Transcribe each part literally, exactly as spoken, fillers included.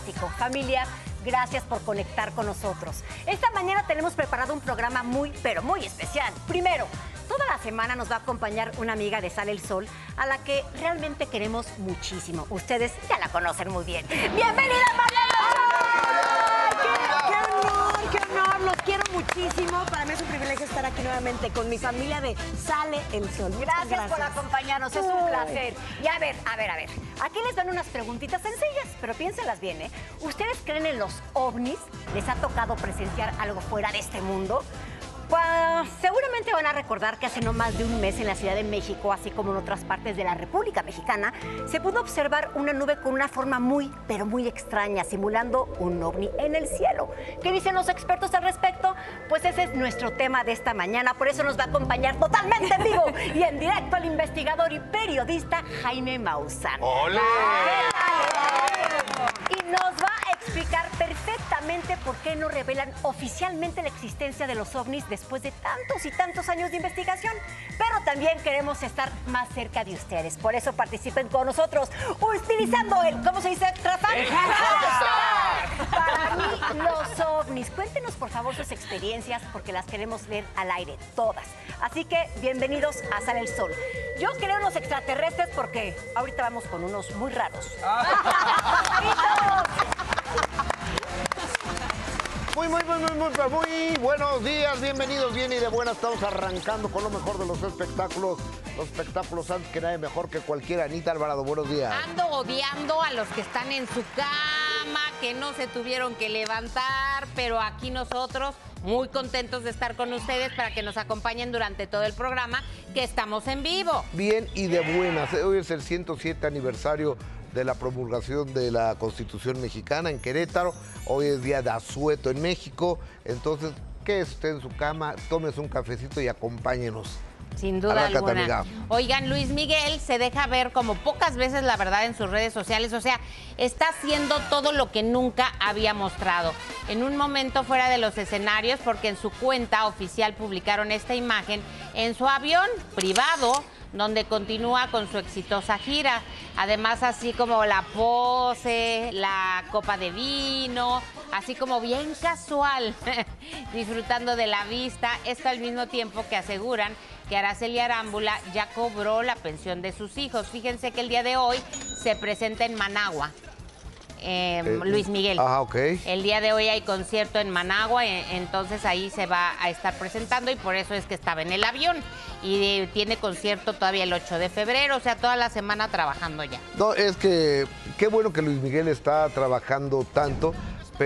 fantástico. Familia, gracias por conectar con nosotros. Esta mañana tenemos preparado un programa muy, pero muy especial. Primero, toda la semana nos va a acompañar una amiga de Sale el Sol, a la que realmente queremos muchísimo. Ustedes ya la conocen muy bien. ¡Bienvenida, Mariela! ¡Qué, qué honor, qué honor! Los quiero muchísimo. Para mí es un privilegio estar aquí nuevamente con mi familia de Sale el Sol. Muchas gracias, gracias por acompañarnos, es un placer. Y a ver, a ver, a ver. Aquí les dan unas preguntitas sencillas, pero piénsenlas bien, ¿eh? ¿Ustedes creen en los ovnis? ¿Les ha tocado presenciar algo fuera de este mundo? Pues, seguramente van a recordar que hace no más de un mes en la Ciudad de México, así como en otras partes de la República Mexicana, se pudo observar una nube con una forma muy, pero muy extraña, simulando un ovni en el cielo. ¿Qué dicen los expertos al respecto? Pues ese es nuestro tema de esta mañana, por eso nos va a acompañar totalmente en vivo y en directo el investigador y periodista Jaime Maussan. ¡Ole! Y nos va a explicar perfectamente por qué no revelan oficialmente la existencia de los ovnis después de tantos y tantos años de investigación. Pero también queremos estar más cerca de ustedes. Por eso participen con nosotros utilizando el, ¿cómo se dice, Rafa? El hashtag. Para mí, los ovnis. Cuéntenos, por favor, sus experiencias, porque las queremos leer al aire, todas. Así que, bienvenidos a Sale el Sol. Yo creo en los extraterrestres porque ahorita vamos con unos muy raros. Muy, muy, muy, muy, muy, muy buenos días, bienvenidos, bien y de buenas. Estamos arrancando con lo mejor de los espectáculos. Los espectáculos antes que nadie mejor que cualquiera. Anita Alvarado, buenos días. Ando odiando a los que están en su cama, que no se tuvieron que levantar, pero aquí nosotros muy contentos de estar con ustedes para que nos acompañen durante todo el programa, que estamos en vivo. Bien y de buenas. Hoy es el ciento siete aniversario de la promulgación de la Constitución mexicana en Querétaro. Hoy es día de asueto en México. Entonces, quédese usted en su cama, tómese un cafecito y acompáñenos. Sin duda Arráncate, alguna. amiga. Oigan, Luis Miguel se deja ver como pocas veces, la verdad, en sus redes sociales. O sea, está haciendo todo lo que nunca había mostrado. En un momento fuera de los escenarios, porque en su cuenta oficial publicaron esta imagen en su avión privado, donde continúa con su exitosa gira. Además, así como la pose, la copa de vino, así como bien casual, disfrutando de la vista. Esto al mismo tiempo que aseguran que Araceli Arámbula ya cobró la pensión de sus hijos. Fíjense que el día de hoy se presenta en Managua. Eh, eh, Luis Miguel. Ah, ok. El día de hoy hay concierto en Managua, entonces ahí se va a estar presentando y por eso es que estaba en el avión. Y tiene concierto todavía el ocho de febrero, o sea, toda la semana trabajando ya. No, es que qué bueno que Luis Miguel está trabajando tanto,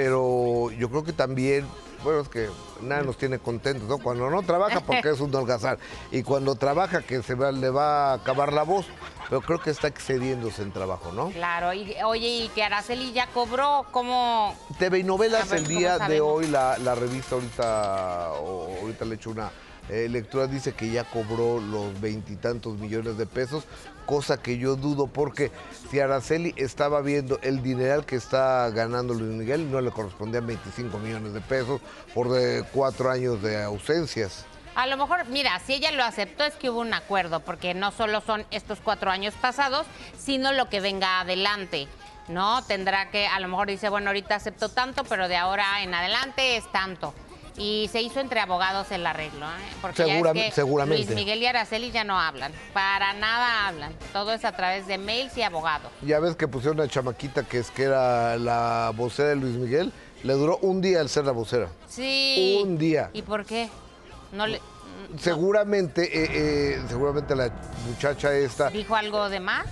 pero yo creo que también, bueno, es que nada nos tiene contentos, ¿no? Cuando no trabaja, porque es un holgazán. Y cuando trabaja, que se va, le va a acabar la voz. Pero creo que está excediéndose en trabajo, ¿no? Claro, y oye, y que Araceli ya cobró, ¿cómo? T V y Novelas, ver, el día de sabemos? hoy, la, la revista ahorita, o, ahorita le he hecho una eh, lectura, dice que ya cobró los veintitantos millones de pesos, cosa que yo dudo, porque si Araceli estaba viendo el dineral que está ganando Luis Miguel, no le correspondían veinticinco millones de pesos por de cuatro años de ausencias. A lo mejor, mira, si ella lo aceptó es que hubo un acuerdo, porque no solo son estos cuatro años pasados, sino lo que venga adelante, ¿no? Tendrá que, a lo mejor dice, bueno, ahorita acepto tanto, pero de ahora en adelante es tanto. Y se hizo entre abogados el arreglo, ¿eh? Porque Segura, ya es que seguramente. Luis Miguel y Araceli ya no hablan, para nada hablan. Todo es a través de mails y abogados. Ya ves que pusieron una chamaquita que es que era la vocera de Luis Miguel, le duró un día el ser la vocera. Sí. Un día. ¿Y por qué? No le... Seguramente, eh, eh, seguramente la muchacha esta, ¿Dijo algo de más?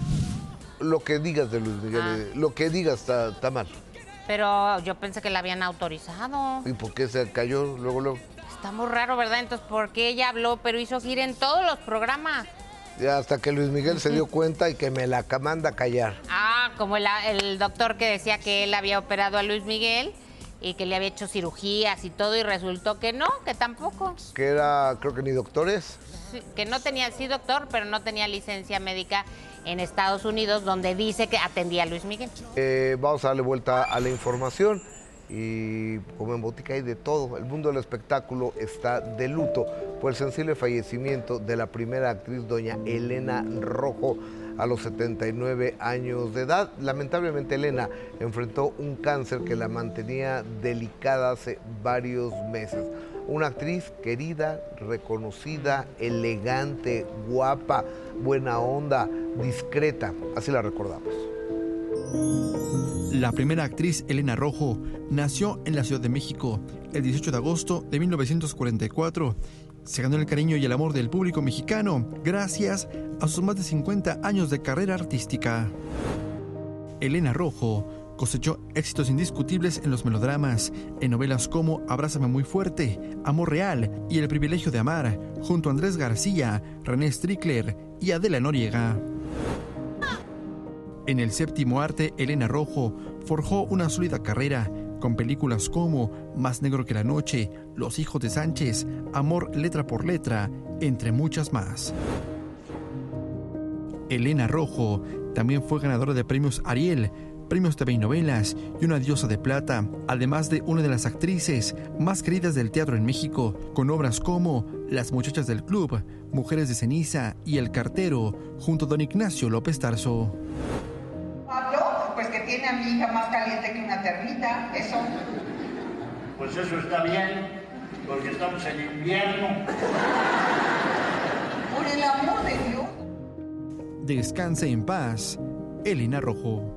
lo que digas de Luis Miguel, Ah. eh, lo que digas está, está mal. Pero yo pensé que la habían autorizado. ¿Y por qué se cayó luego, luego? Está muy raro, ¿verdad? Entonces, ¿por qué ella habló, pero hizo gira en todos los programas? Ya hasta que Luis Miguel se dio cuenta y que me la manda a callar. Ah, como el, el doctor que decía que él había operado a Luis Miguel y que le había hecho cirugías y todo, y resultó que no, que tampoco. Que era, creo que ni doctores. Sí, que no tenía, sí doctor, pero no tenía licencia médica en Estados Unidos, donde dice que atendía a Luis Miguel. Eh, vamos a darle vuelta a la información. y como en botica hay de todo. El mundo del espectáculo está de luto por el sensible fallecimiento de la primera actriz, doña Elena Rojo, a los setenta y nueve años de edad. Lamentablemente Elena enfrentó un cáncer que la mantenía delicada hace varios meses. Una actriz querida, reconocida, elegante, guapa, buena onda, discreta, así la recordamos. La primera actriz, Elena Rojo, nació en la Ciudad de México el dieciocho de agosto de mil novecientos cuarenta y cuatro. Se ganó el cariño y el amor del público mexicano gracias a sus más de cincuenta años de carrera artística. Elena Rojo cosechó éxitos indiscutibles en los melodramas, en novelas como Abrázame muy fuerte, Amor real y El privilegio de amar, junto a Andrés García, René Strickler y Adela Noriega. En el séptimo arte, Elena Rojo forjó una sólida carrera con películas como Más negro que la noche, Los hijos de Sánchez, Amor letra por letra, entre muchas más. Elena Rojo también fue ganadora de premios Ariel, premios T V y novelas y una diosa de plata, además de una de las actrices más queridas del teatro en México, con obras como Las muchachas del club, Mujeres de ceniza y El cartero, junto a don Ignacio López Tarso. Pablo, pues que tiene a mi hija más caliente que una termita, eso. Pues eso está bien, porque estamos en invierno. Por el amor de Dios. Descanse en paz, Elena Rojo.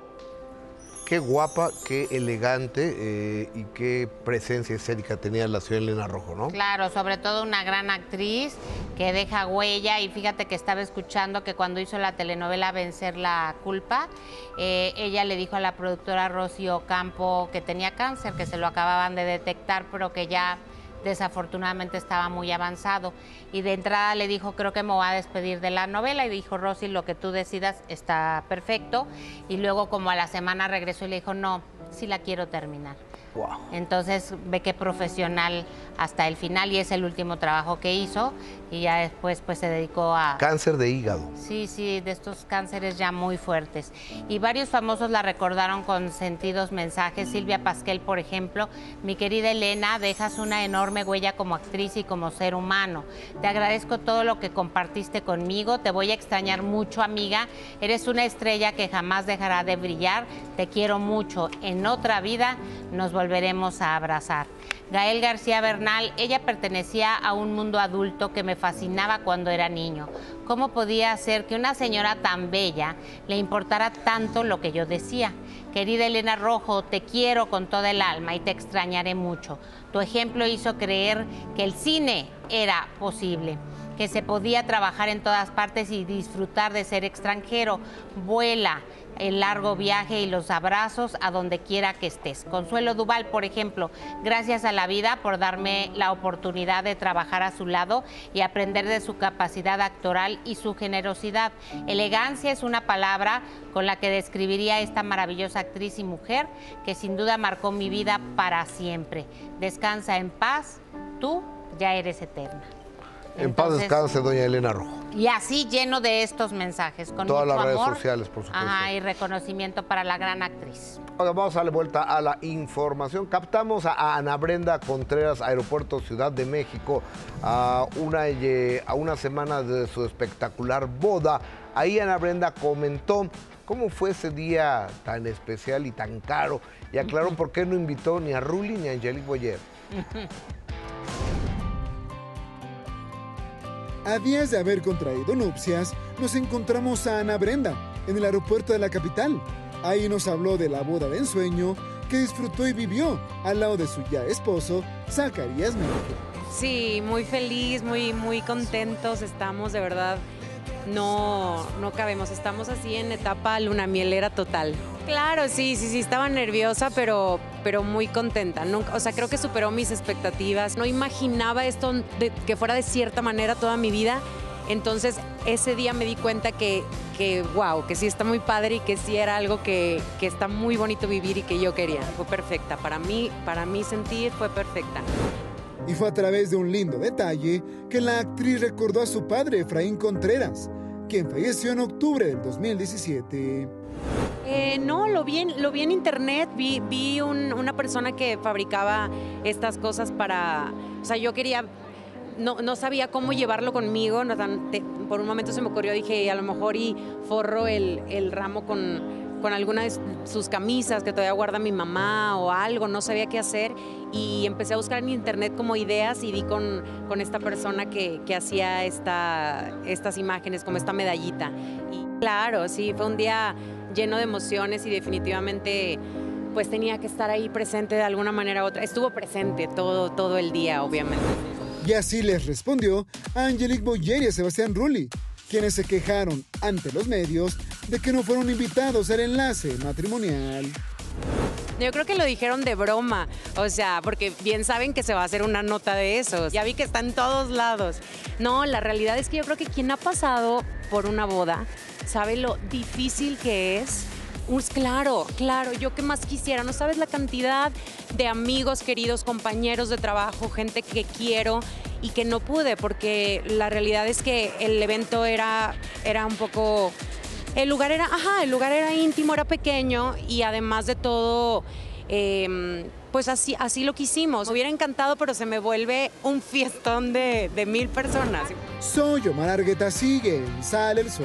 Qué guapa, qué elegante eh, y qué presencia escénica tenía la señora Elena Rojo, ¿no? Claro, sobre todo una gran actriz que deja huella, y fíjate que estaba escuchando que cuando hizo la telenovela Vencer la culpa, eh, ella le dijo a la productora Rocío Ocampo que tenía cáncer, que se lo acababan de detectar, pero que ya desafortunadamente estaba muy avanzado, y de entrada le dijo, creo que me voy a despedir de la novela, y dijo, Rosy, lo que tú decidas está perfecto, y luego como a la semana regresó y le dijo, no, sí la quiero terminar. Wow. Entonces ve qué profesional hasta el final, y es el último trabajo que hizo, y ya después pues se dedicó a... Cáncer de hígado. Sí, sí, de estos cánceres ya muy fuertes. Y varios famosos la recordaron con sentidos mensajes. Silvia Pasquel, por ejemplo: mi querida Elena, dejas una enorme huella como actriz y como ser humano. Te agradezco todo lo que compartiste conmigo, te voy a extrañar mucho, amiga. Eres una estrella que jamás dejará de brillar, te quiero mucho. En otra vida nos volveremos a abrazar. Gael García Bernal: ella pertenecía a un mundo adulto que me fascinaba cuando era niño. ¿Cómo podía ser que una señora tan bella le importara tanto lo que yo decía? Querida Elena Rojo, te quiero con toda el alma y te extrañaré mucho. Tu ejemplo hizo creer que el cine era posible, que se podía trabajar en todas partes y disfrutar de ser extranjero. Vuela el largo viaje y los abrazos a donde quiera que estés. Consuelo Duval, por ejemplo: gracias a la vida por darme la oportunidad de trabajar a su lado y aprender de su capacidad actoral y su generosidad. Elegancia es una palabra con la que describiría a esta maravillosa actriz y mujer que sin duda marcó mi vida para siempre. Descansa en paz, tú ya eres eterna. En Entonces, paz descanse, doña Elena Rojo. Y así lleno de estos mensajes, con todas mucho las redes amor, sociales, por supuesto. Ajá, y reconocimiento para la gran actriz. Ahora vamos a darle vuelta a la información. Captamos a Ana Brenda Contreras, Aeropuerto Ciudad de México, a una, a una semana de su espectacular boda. Ahí Ana Brenda comentó cómo fue ese día tan especial y tan caro, y aclaró por qué no invitó ni a Ruli ni a Angelique Boyer. A días de haber contraído nupcias, nos encontramos a Ana Brenda en el aeropuerto de la capital. Ahí nos habló de la boda de ensueño que disfrutó y vivió al lado de su ya esposo, Zacarías Méndez. Sí, muy feliz, muy, muy contentos estamos, de verdad. No, no cabemos, estamos así en etapa lunamielera total. Claro, sí, sí, sí, estaba nerviosa, pero, pero muy contenta. Nunca, o sea, creo que superó mis expectativas. No imaginaba esto de, que fuera de cierta manera toda mi vida. Entonces, ese día me di cuenta que, que wow, que sí está muy padre y que sí era algo que, que está muy bonito vivir y que yo quería. Fue perfecta. Para mí, para mí sentir fue perfecta. Y fue a través de un lindo detalle que la actriz recordó a su padre, Efraín Contreras, quien falleció en octubre del dos mil diecisiete. Eh, no, lo vi en, lo vi en internet, vi, vi un- una persona que fabricaba estas cosas para, o sea, yo quería, no, no sabía cómo llevarlo conmigo, no tan- te- por un momento se me ocurrió, dije, a lo mejor y forro el, el ramo con, con alguna de sus camisas que todavía guarda mi mamá o algo, no sabía qué hacer y empecé a buscar en internet como ideas y di con, con esta persona que, que hacía esta, estas imágenes, como esta medallita. Y claro, sí, fue un día lleno de emociones y definitivamente pues tenía que estar ahí presente de alguna manera u otra. Estuvo presente todo, todo el día, obviamente. Y así les respondió Angelique Boyer y a Sebastián Rulli, quienes se quejaron ante los medios de que no fueron invitados al enlace matrimonial. Yo creo que lo dijeron de broma, o sea, porque bien saben que se va a hacer una nota de eso. Ya vi que está en todos lados. No, la realidad es que yo creo que quien ha pasado por una boda sabe lo difícil que es. Pues claro, claro, yo qué más quisiera, no sabes la cantidad de amigos, queridos, compañeros de trabajo, gente que quiero y que no pude, porque la realidad es que el evento era, era un poco... El lugar era, ajá, el lugar era íntimo, era pequeño y además de todo, eh, pues así, así lo quisimos. Me hubiera encantado, pero se me vuelve un fiestón de, de mil personas. Soy Omar Argueta, sigue en Sale el Sol.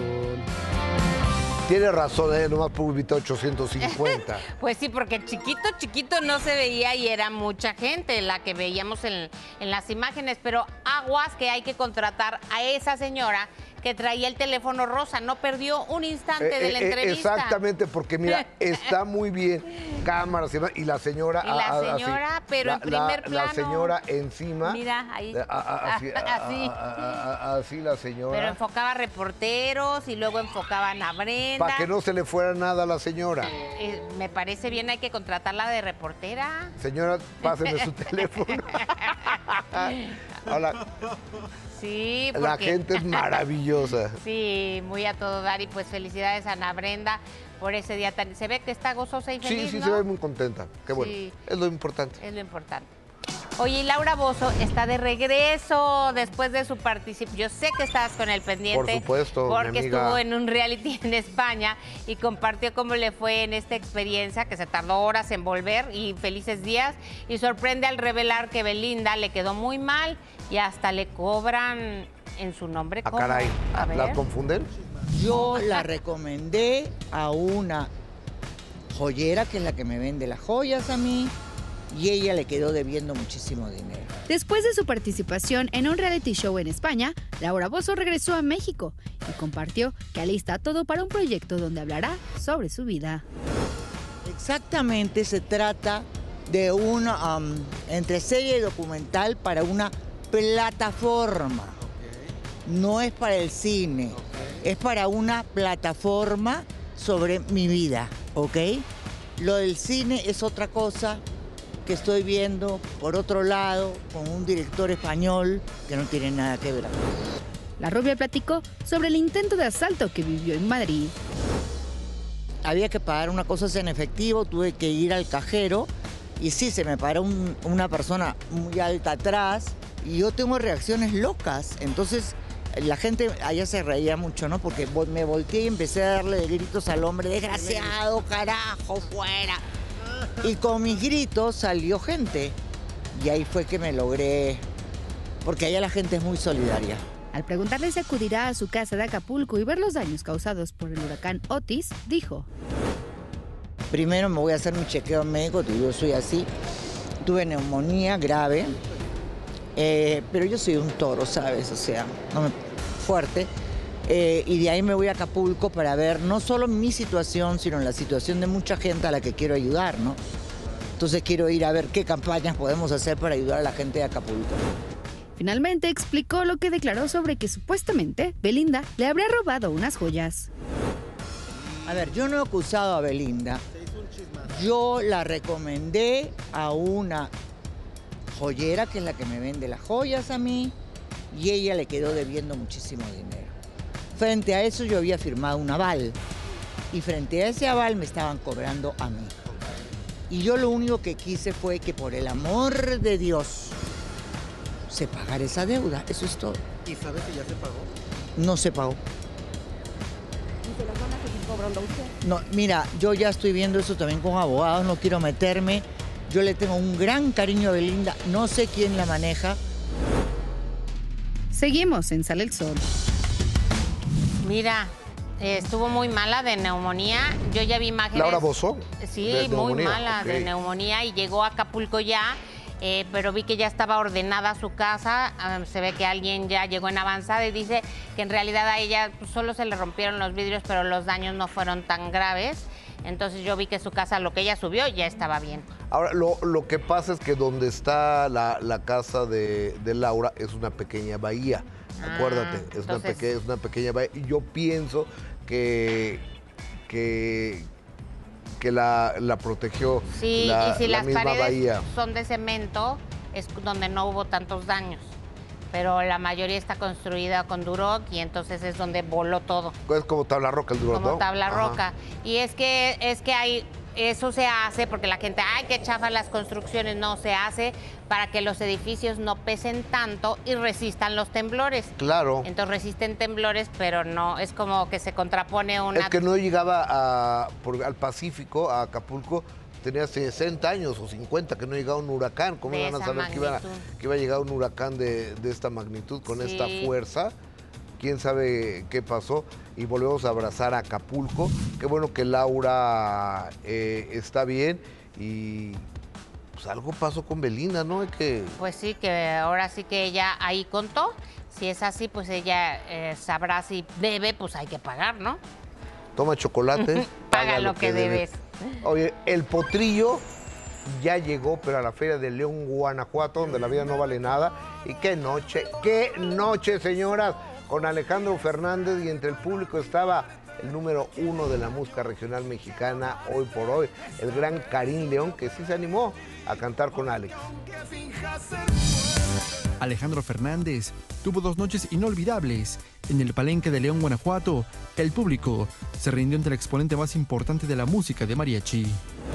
Tiene razón, ¿eh? Nomás pudo invitar ochocientos cincuenta. Pues sí, porque chiquito, chiquito no se veía y era mucha gente la que veíamos en, en las imágenes, pero aguas que hay que contratar a esa señora que traía el teléfono rosa, no perdió un instante Eh, de la eh, entrevista. Exactamente, porque mira, está muy bien, cámaras y demás, y la señora... Y la a- a- señora, así, pero la- en primer la- plano. La señora encima... Mira, ahí. a- a- así, a- Así. a- a- a- así la señora. Pero enfocaba reporteros y luego enfocaban a Brenda. Para que no se le fuera nada a la señora. Eh, me parece bien, hay que contratarla de reportera. Señora, páseme su teléfono. Hola. Sí, porque... La gente es maravillosa. Sí, muy a todo dar y pues felicidades a Ana Brenda por ese día tan... Se ve que está gozosa y Sí, feliz, sí, ¿no? se ve muy contenta. Qué bueno. Sí. Es lo importante. Es lo importante. Oye, y Laura Bozzo está de regreso después de su participación. Yo sé que estabas con el pendiente. Por supuesto, mi Porque amiga. estuvo en un reality en España y compartió cómo le fue en esta experiencia, que se tardó horas en volver y felices días. Y sorprende al revelar que Belinda le quedó muy mal y hasta le cobran en su nombre. Ah, ¿Cómo? caray. A ¿La ver. confunden? Yo la recomendé a una joyera que es la que me vende las joyas a mí y ella le quedó debiendo muchísimo dinero. Después de su participación en un reality show en España, Laura Bozzo regresó a México y compartió que alista todo para un proyecto donde hablará sobre su vida. Exactamente, se trata de una um, entre serie y documental para una plataforma. No es para el cine, es para una plataforma sobre mi vida, ¿ok? Lo del cine es otra cosa que estoy viendo por otro lado con un director español que no tiene nada que ver. La rubia platicó sobre el intento de asalto que vivió en Madrid. Había que pagar una cosa en efectivo, tuve que ir al cajero y sí, se me paró un- una persona muy alta atrás y yo tengo reacciones locas, entonces la gente allá se reía mucho, ¿no? Porque vo- me volteé y empecé a darle de gritos al hombre, desgraciado, carajo, fuera. Y con mis gritos salió gente y ahí fue que me logré, porque allá la gente es muy solidaria. Al preguntarle si acudirá a su casa de Acapulco y ver los daños causados por el huracán Otis, dijo: Primero me voy a hacer mi chequeo médico, que yo soy así. Tuve neumonía grave, eh, pero yo soy un toro, ¿sabes? O sea, no me- fuerte. Eh, y de ahí me voy a Acapulco para ver no solo mi situación, sino la situación de mucha gente a la que quiero ayudar, ¿no? Entonces quiero ir a ver qué campañas podemos hacer para ayudar a la gente de Acapulco. Finalmente explicó lo que declaró sobre que supuestamente Belinda le habría robado unas joyas. A ver, yo no he acusado a Belinda. Yo la recomendé a una joyera que es la que me vende las joyas a mí y ella le quedó debiendo muchísimo dinero. Frente a eso yo había firmado un aval y frente a ese aval me estaban cobrando a mí. Y yo lo único que quise fue que por el amor de Dios se pagara esa deuda, eso es todo. ¿Y sabes si ya se pagó? No se pagó. ¿Y se las van a seguir cobrando usted? No, mira, yo ya estoy viendo eso también con abogados, no quiero meterme. Yo le tengo un gran cariño a Belinda, no sé quién la maneja. Seguimos en Sale el Sol. Mira, eh, estuvo muy mala de neumonía. Yo ya vi imágenes. ¿Laura Bozón? Sí, muy mala okay. de neumonía y llegó a Acapulco ya, eh, pero vi que ya estaba ordenada su casa. Um, se ve que alguien ya llegó en avanzada y dice que en realidad a ella pues, solo se le rompieron los vidrios, pero los daños no fueron tan graves. Entonces yo vi que su casa, lo que ella subió, ya estaba bien. Ahora, lo, lo que pasa es que donde está la, la casa de, de Laura es una pequeña bahía. Ah, acuérdate, es, entonces... una peque, es una pequeña bahía. Y yo pienso que, que, que la, la protegió sí, la, y si la las misma paredes bahía. son de cemento, es donde no hubo tantos daños. Pero la mayoría está construida con Duroc y entonces es donde voló todo. Es como tabla roca el Duroc, Como ¿no? tabla Ajá. roca. Y es que, es que hay, eso se hace porque la gente, ay, que chafa las construcciones. No, se hace para que los edificios no pesen tanto y resistan los temblores. Claro. Entonces resisten temblores, pero no, es como que se contrapone una... Es que no llegaba a, por, al Pacífico, a Acapulco, tenía sesenta años o cincuenta que no llegaba un huracán. ¿Cómo van a saber que iba, que iba a llegar un huracán de, de esta magnitud, con sí. esta fuerza? Quién sabe qué pasó. Y volvemos a abrazar a Acapulco. Qué bueno que Laura eh, está bien y pues algo pasó con Belinda, ¿no? Que... Pues sí, que ahora sí que ella ahí contó. Si es así, pues ella eh, sabrá si debe, pues hay que pagar, ¿no? Toma chocolate. paga, paga lo que, que debes. debes. Oye, el potrillo ya llegó, pero a la Feria de León, Guanajuato, donde la vida no vale nada. Y qué noche, qué noche, señoras, con Alejandro Fernández y entre el público estaba el número uno de la música regional mexicana hoy por hoy, el gran Karim León, que sí se animó a cantar con Alex. Alejandro Fernández tuvo dos noches inolvidables. En el Palenque de León, Guanajuato, el público se rindió ante el exponente más importante de la música de mariachi.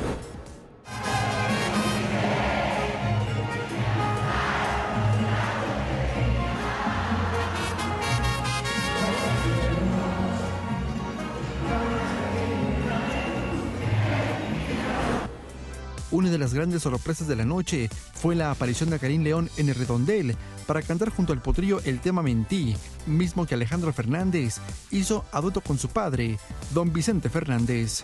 Una de las grandes sorpresas de la noche fue la aparición de Karim León en el redondel para cantar junto al potrillo el tema Mentí, mismo que Alejandro Fernández hizo a dueto con su padre, don Vicente Fernández.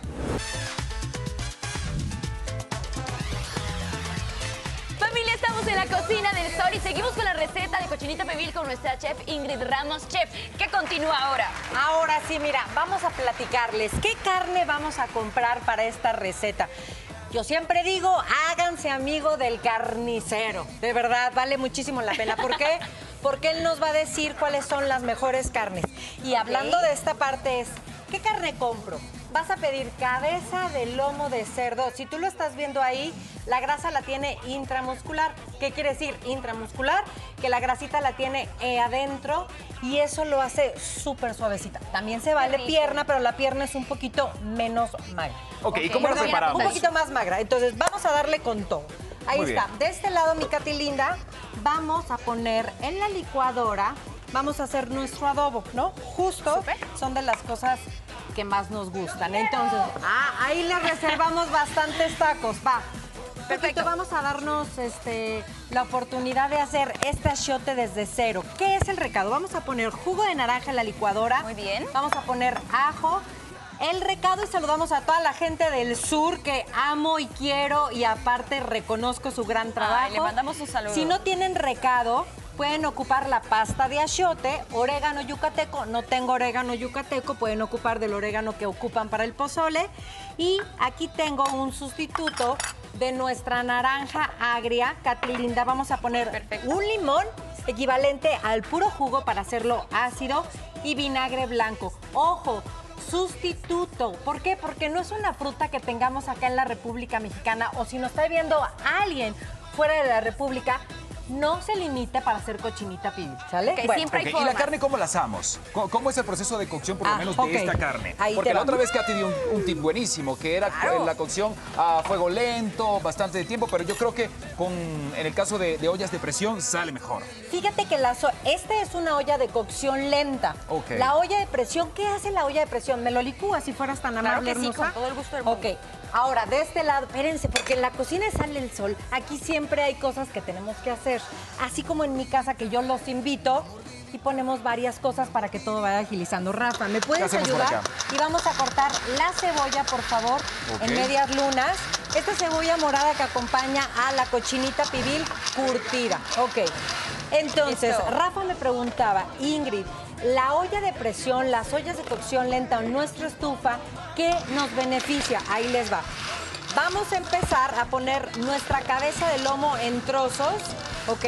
Familia, estamos en la cocina del Sol y seguimos con la receta de cochinita pibil con nuestra chef Ingrid Ramos. Chef, ¿qué continúa ahora? Ahora sí, mira, vamos a platicarles qué carne vamos a comprar para esta receta. Yo siempre digo, háganse amigo del carnicero. De verdad, vale muchísimo la pena. ¿Por qué? Porque él nos va a decir cuáles son las mejores carnes. Y okay. hablando de esta parte es, ¿qué carne compro? Vas a pedir cabeza de lomo de cerdo. Si tú lo estás viendo ahí, la grasa la tiene intramuscular. ¿Qué quiere decir intramuscular? Que la grasita la tiene eh, adentro y eso lo hace súper suavecita. También se vale pierna, pero la pierna es un poquito menos magra. Ok, okay. ¿Y cómo lo preparamos? Un poquito más magra. Entonces, vamos a darle con todo. Ahí Muy está. Bien. De este lado, mi Katy linda, vamos a poner en la licuadora, vamos a hacer nuestro adobo, ¿no? Justo Super. Son de las cosas que más nos gustan. Entonces, ah, ahí le reservamos bastantes tacos, va. Perfecto, vamos a darnos este, la oportunidad de hacer este achiote desde cero. ¿Qué es el recado? Vamos a poner jugo de naranja en la licuadora. Muy bien. Vamos a poner ajo. El recado y saludamos a toda la gente del sur que amo y quiero y aparte reconozco su gran trabajo. Ay, le mandamos un saludo. Si no tienen recado, pueden ocupar la pasta de achiote, orégano yucateco. No tengo orégano yucateco, pueden ocupar del orégano que ocupan para el pozole. Y aquí tengo un sustituto de nuestra naranja agria. Katy linda, vamos a poner Perfecto. Un limón equivalente al puro jugo para hacerlo ácido y vinagre blanco. ¡Ojo! Sustituto. ¿Por qué? Porque no es una fruta que tengamos acá en la República Mexicana o si nos está viendo alguien fuera de la República, no se limite para hacer cochinita pibil, ¿sale? Ok, Bueno, siempre hay Ok, ¿y formas. la carne cómo la asamos? ¿Cómo, cómo es el proceso de cocción, por lo Ah, menos, ok. de esta carne? Ahí Porque te la va. otra vez Katy dio un, un tip buenísimo, que era Claro. la cocción a fuego lento, bastante de tiempo, pero yo creo que con, en el caso de, de ollas de presión sale mejor. Fíjate que la so- esta es una olla de cocción lenta. Ok. La olla de presión, ¿qué hace la olla de presión? ¿Me lo licúa si fueras tan Claro amable, que sí, hermosa? con todo el gusto del mundo. Ok, ahora de este lado, espérense, porque en la cocina Sale el Sol, aquí siempre hay cosas que tenemos que hacer. Así como en mi casa, que yo los invito y ponemos varias cosas para que todo vaya agilizando. Rafa, ¿me puedes hacemos por ayudar? acá? Y vamos a cortar la cebolla, por favor, Ok. en medias lunas. Esta cebolla morada que acompaña a la cochinita pibil curtida. Ok. Entonces, Listo. Rafa me preguntaba, Ingrid, la olla de presión, las ollas de cocción lenta o nuestra estufa, ¿qué nos beneficia? Ahí les va. Vamos a empezar a poner nuestra cabeza de lomo en trozos, ¿ok?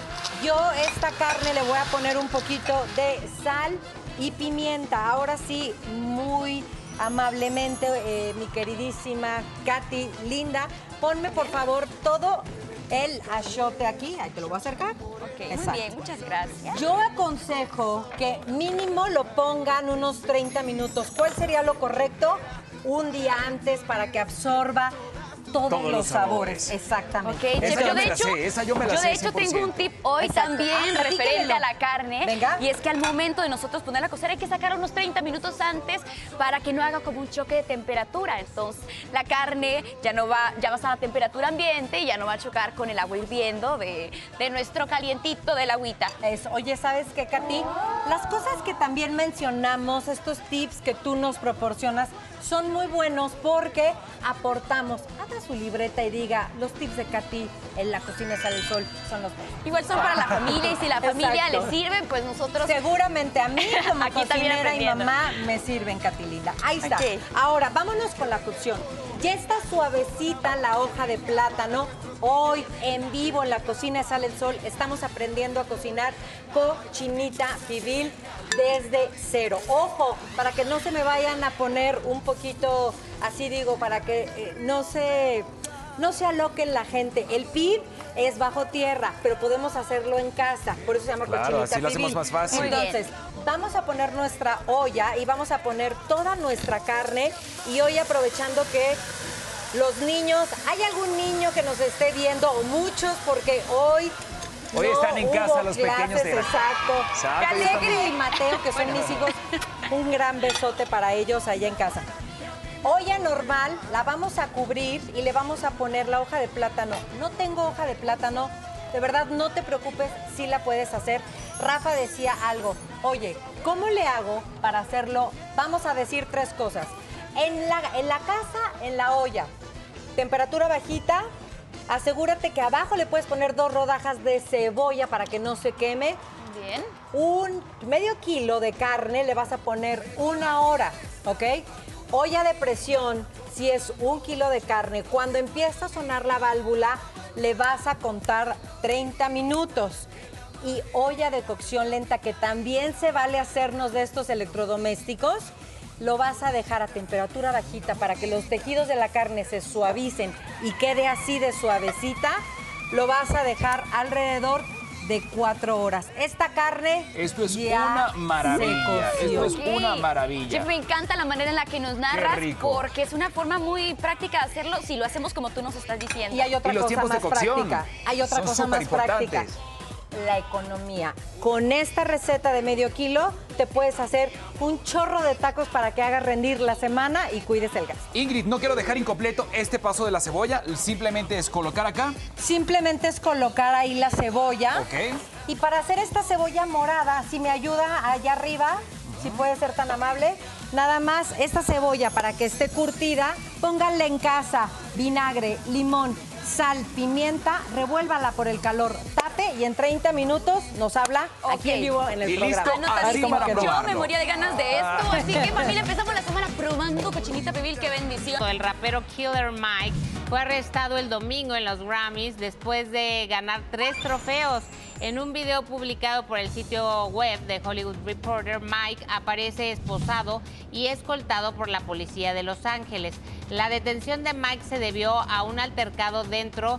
Yo esta carne le voy a poner un poquito de sal y pimienta. Ahora sí, muy amablemente, eh, mi queridísima Katy, linda, ponme por favor todo el achiote aquí. Ahí te lo voy a acercar. Ok, muy Exacto. bien, muchas gracias. Yo aconsejo que mínimo lo pongan unos treinta minutos. ¿Cuál sería lo correcto? Un día antes para que absorba todos, Todos los los sabores. sabores. Exactamente. Ok, Esa chef, yo yo me de la hecho, sé, esa yo me la yo sé de hecho cien por ciento. tengo un tip hoy Exacto. también Ah, referente platíquenlo. a la carne. Venga. Y es que al momento de nosotros ponerla a cocer hay que sacar unos treinta minutos antes para que no haga como un choque de temperatura. Entonces la carne ya no va, ya va a estar a temperatura ambiente y ya no va a chocar con el agua hirviendo de, de nuestro calientito de la agüita. Eso. Oye, ¿sabes qué, Katy? Las cosas que también mencionamos, estos tips que tú nos proporcionas, son muy buenos porque aportamos. Haga su libreta y diga, los tips de Katy en la cocina Sale el Sol son los mejores. Igual son para la familia y si la familia Exacto. le sirven, pues nosotros... Seguramente a mí como Aquí también cocinera y aprendiendo. mamá me sirven, Katy linda. Ahí está. Ok. Ahora, vámonos con la cocción. Ya está suavecita la hoja de plátano. Hoy, en vivo, en la cocina Sale el Sol, estamos aprendiendo a cocinar cochinita pibil desde cero. Ojo, para que no se me vayan a poner un poquito, así digo, para que eh, no se... No se aloquen la gente. El pib es bajo tierra, pero podemos hacerlo en casa. Por eso se llama Claro, cochinita así lo hacemos pibil. más fácil. Muy bien. Entonces, vamos a poner nuestra olla y vamos a poner toda nuestra carne. Y hoy aprovechando que los niños, ¿hay algún niño que nos esté viendo? O muchos, porque hoy... Hoy no están en hubo casa los pequeños clases, de- Exacto. Exacto, Qué ellos alegre. Y Mateo, que son mis hijos, un gran besote para ellos allá en casa. Olla normal, la vamos a cubrir y le vamos a poner la hoja de plátano. No tengo hoja de plátano, de verdad no te preocupes, sí la puedes hacer. Rafa decía algo, oye, ¿cómo le hago para hacerlo? Vamos a decir tres cosas. En la, en la casa, en la olla, temperatura bajita, asegúrate que abajo le puedes poner dos rodajas de cebolla para que no se queme. Bien. Un medio kilo de carne le vas a poner una hora, ¿ok? Olla de presión, si es un kilo de carne, cuando empieza a sonar la válvula, le vas a contar treinta minutos. Y olla de cocción lenta, que también se vale hacernos de estos electrodomésticos, lo vas a dejar a temperatura bajita para que los tejidos de la carne se suavicen y quede así de suavecita. Lo vas a dejar alrededor de cuatro horas. Esta carne Esto es ya una maravilla. se coció. Esto es una maravilla. Chef, me encanta la manera en la que nos narras rico. porque es una forma muy práctica de hacerlo si lo hacemos como tú nos estás diciendo. Y hay otra Y los cosa tiempos de más cocción práctica. Hay otra son cosa más superimportantes. práctica. La economía. Con esta receta de medio kilo te puedes hacer un chorro de tacos para que hagas rendir la semana y cuides el gas. Ingrid, no quiero dejar incompleto este paso de la cebolla. Simplemente es colocar acá. Simplemente es colocar ahí la cebolla. Ok. Y para hacer esta cebolla morada, si me ayuda allá arriba, si puede ser tan amable, nada más esta cebolla para que esté curtida, pónganle en casa vinagre, limón, sal, pimienta, revuélvala por el calor, tape y en treinta minutos nos habla aquí Ok. en vivo en el Y listo, programa. así Anotadísimo. para Yo probarlo. me moría de ganas de esto. Así que, familia, empezamos la semana probando cochinita pibil. ¡Qué bendición! El rapero Killer Mike fue arrestado el domingo en los Grammys después de ganar tres trofeos. En un video publicado por el sitio web de Hollywood Reporter, Mike aparece esposado y escoltado por la policía de Los Ángeles. La detención de Mike se debió a un altercado dentro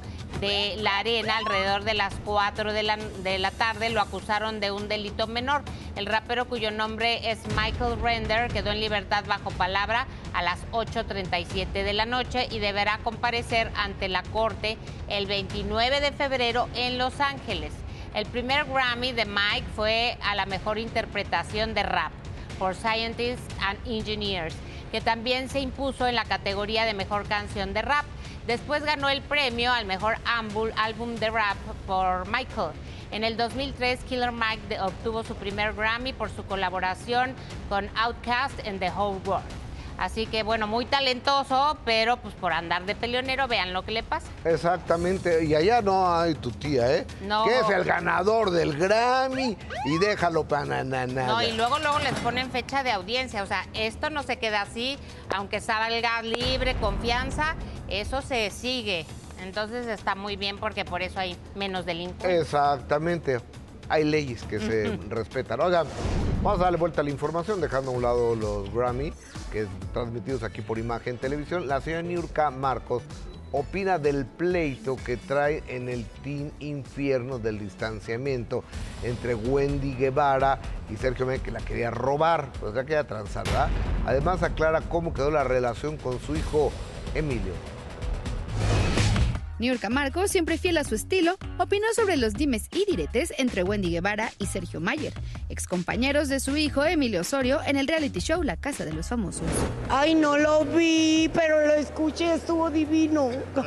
de la Arena alrededor de las cuatro de la, de la tarde lo acusaron de un delito menor. El rapero, cuyo nombre es Michael Render, quedó en libertad bajo palabra a las ocho treinta y siete de la noche y deberá comparecer ante la corte el veintinueve de febrero en Los Ángeles. El primer Grammy de Mike fue a la mejor interpretación de rap por Scientists and Engineers, que también se impuso en la categoría de mejor canción de rap. Después ganó el premio al mejor álbum de rap por Michael. En el dos mil tres, Killer Mike obtuvo su primer Grammy por su colaboración con Outkast en The Whole World. Así que, bueno, muy talentoso, pero pues por andar de peleonero, vean lo que le pasa. Exactamente, y allá no hay tu tía, ¿eh? No. Que es el ganador del Grammy y déjalo para nada. No, y luego, luego les ponen fecha de audiencia, o sea, esto no se queda así, aunque salga libre, confianza, eso se sigue. Entonces está muy bien porque por eso hay menos delincuentes. Exactamente. Hay leyes que se respetan. Oigan, vamos a darle vuelta a la información, dejando a un lado los Grammy, que es transmitidos aquí por Imagen Televisión. La señora Niurka Marcos opina del pleito que trae en el Team Infierno del distanciamiento entre Wendy Guevara y Sergio Mayer, que la quería robar, pues ya quería transar, ¿verdad? Además aclara cómo quedó la relación con su hijo Emilio. Niurka Marcos, siempre fiel a su estilo, opinó sobre los dimes y diretes entre Wendy Guevara y Sergio Mayer, excompañeros de su hijo Emilio Osorio en el reality show La Casa de los Famosos. Ay, no lo vi, pero lo escuché, estuvo divino.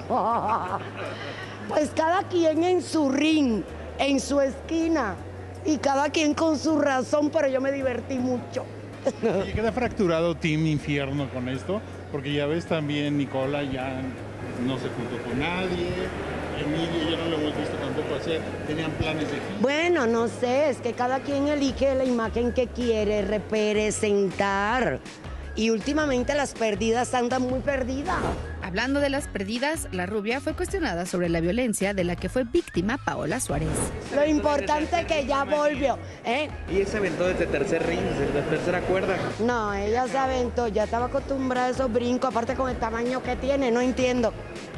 Pues cada quien en su ring, en su esquina, y cada quien con su razón, pero yo me divertí mucho. ¿Y queda fracturado Team Infierno con esto? Porque ya ves también Nicola ya no se juntó con nadie, Emilio ya no lo hemos visto tampoco hacer, tenían planes de... Bueno, no sé, es que cada quien elige la imagen que quiere representar. Y últimamente las perdidas andan muy perdidas. Hablando de las perdidas, la rubia fue cuestionada sobre la violencia de la que fue víctima Paola Suárez. Lo importante es que ya volvió, ¿eh? Y ella se aventó desde tercer ring, desde la tercera cuerda. No, ella se aventó, ya estaba acostumbrada a esos brincos, aparte con el tamaño que tiene, no entiendo.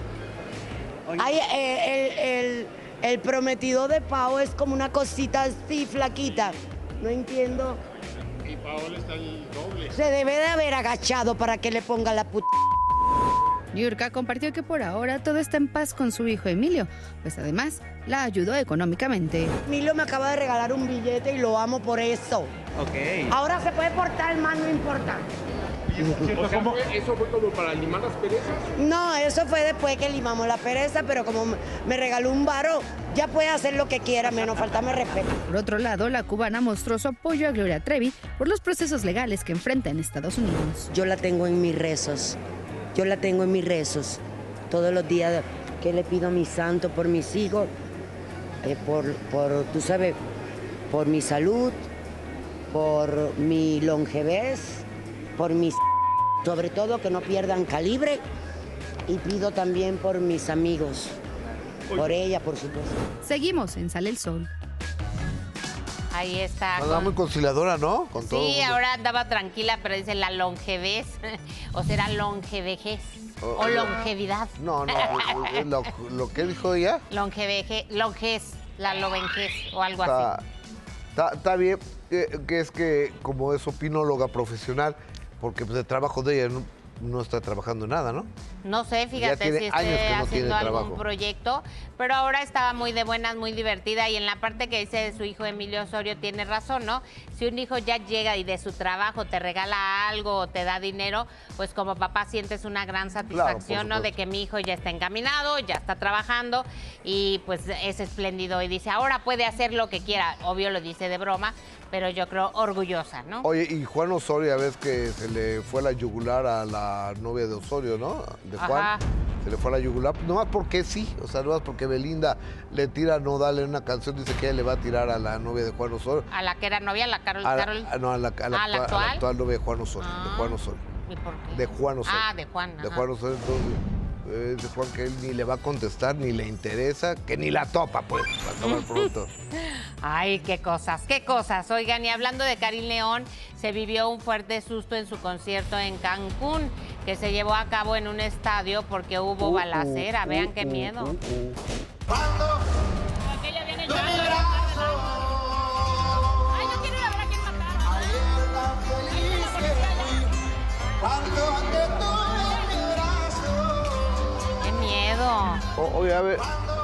Ay, eh, el, el, el prometido de Pao es como una cosita así flaquita, no entiendo. Y Paola está el doble. Se debe de haber agachado para que le ponga la puta. Niurka compartió que por ahora todo está en paz con su hijo Emilio, pues además la ayudó económicamente. Emilio me acaba de regalar un billete y lo amo por eso. Ok. Ahora se puede portar mal, no importa. O sea, ¿fue, ¿eso fue como para limar las perezas? No, eso fue después que limamos la pereza, pero como me regaló un varo, ya puede hacer lo que quiera, menos faltarme respeto. Por otro lado, la cubana mostró su apoyo a Gloria Trevi por los procesos legales que enfrenta en Estados Unidos. Yo la tengo en mis rezos, yo la tengo en mis rezos. Todos los días que le pido a mi santo por mis hijos, eh, por, por, tú sabes, por mi salud, por mi longevidad, por mis... sobre todo que no pierdan calibre, y pido también por mis amigos, por ella, por supuesto. Seguimos en Sale el Sol. Ahí está. Andaba muy conciliadora, ¿no? Con sí, todo ahora andaba tranquila, pero dice la longevez, o será longevejez, o, o longevidad. No, no, lo, lo que dijo ella. Longeveje, longez, la lovenjez, o algo está, así. Está, está bien, eh, que es que como es opinóloga profesional, porque pues, el trabajo de ella no, no está trabajando en nada, ¿no? No sé, fíjate si esté no haciendo algún trabajo. proyecto, pero ahora estaba muy de buenas, muy divertida, y en la parte que dice de su hijo Emilio Osorio tiene razón, ¿no? Si un hijo ya llega y de su trabajo te regala algo o te da dinero, pues como papá sientes una gran satisfacción, claro, ¿no? De que mi hijo ya está encaminado, ya está trabajando y pues es espléndido y dice, ahora puede hacer lo que quiera. Obvio lo dice de broma, pero yo creo orgullosa, ¿no? Oye, y Juan Osorio, ya ves que se le fue la yugular a la novia de Osorio, ¿no? De Juan. Ajá. Se le fue a la yugular, nomás porque sí, o sea, nomás porque Belinda le tira no dale una canción, dice que ella le va a tirar a la novia de Juan Osorio. ¿A la que era novia, la Carol? A la, Carol? No, a la, a la, ¿A la actual? actual? A la actual novia de Juan Osorio, ah. de Juan Osorio. ¿Y por qué? De Juan Osorio. Ah, de Juan. De Juan Osorio, entonces, eh, de Juan que él ni le va a contestar, ni le interesa, que ni la topa, pues, para acabar pronto. Ay, qué cosas, qué cosas. Oigan, y hablando de Karim León, se vivió un fuerte susto en su concierto en Cancún, que se llevó a cabo en un estadio porque hubo Uh, balacera. uh, Vean uh, qué uh, miedo. uh, uh. Aquella viene llorando. Ay, no quiero ir a ver a quién mataron. Qué miedo. O- Oye, a ver,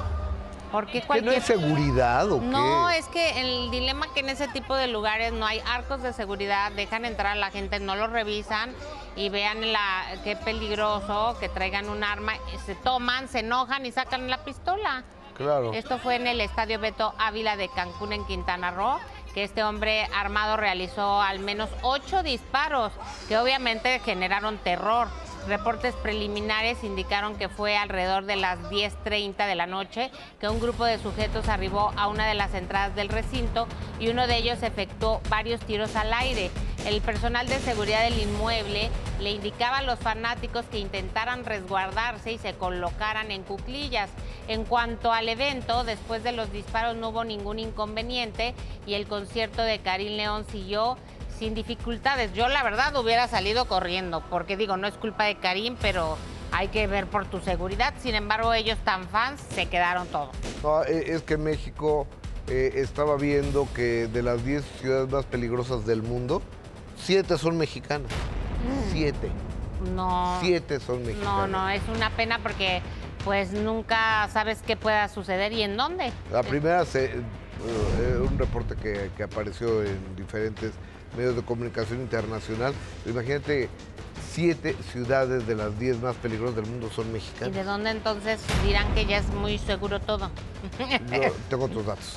¿Por qué ¿que no cualquier... hay seguridad o qué? No, es que el dilema que en ese tipo de lugares no hay arcos de seguridad, dejan entrar a la gente, no lo revisan y vean la, qué peligroso que traigan un arma, se toman, se enojan y sacan la pistola. Claro. Esto fue en el Estadio Beto Ávila de Cancún, en Quintana Roo, que este hombre armado realizó al menos ocho disparos que obviamente generaron terror. Reportes preliminares indicaron que fue alrededor de las diez treinta de la noche que un grupo de sujetos arribó a una de las entradas del recinto y uno de ellos efectuó varios tiros al aire. El personal de seguridad del inmueble le indicaba a los fanáticos que intentaran resguardarse y se colocaran en cuclillas. En cuanto al evento, después de los disparos no hubo ningún inconveniente y el concierto de Karim León siguió sin dificultades. Yo la verdad hubiera salido corriendo, porque digo, no es culpa de Karim, pero hay que ver por tu seguridad. Sin embargo, ellos tan fans se quedaron todos. No, es que México eh, estaba viendo que de las diez ciudades más peligrosas del mundo, siete son mexicanas. Mm. Siete. No. Siete son mexicanas. No, no, es una pena porque pues nunca sabes qué pueda suceder y en dónde. La primera, se, uh, un reporte que, que apareció en diferentes medios de comunicación internacional. Imagínate, siete ciudades de las diez más peligrosas del mundo son ¿Y mexicanas. de dónde entonces dirán que ya es muy seguro todo? Yo tengo otros datos.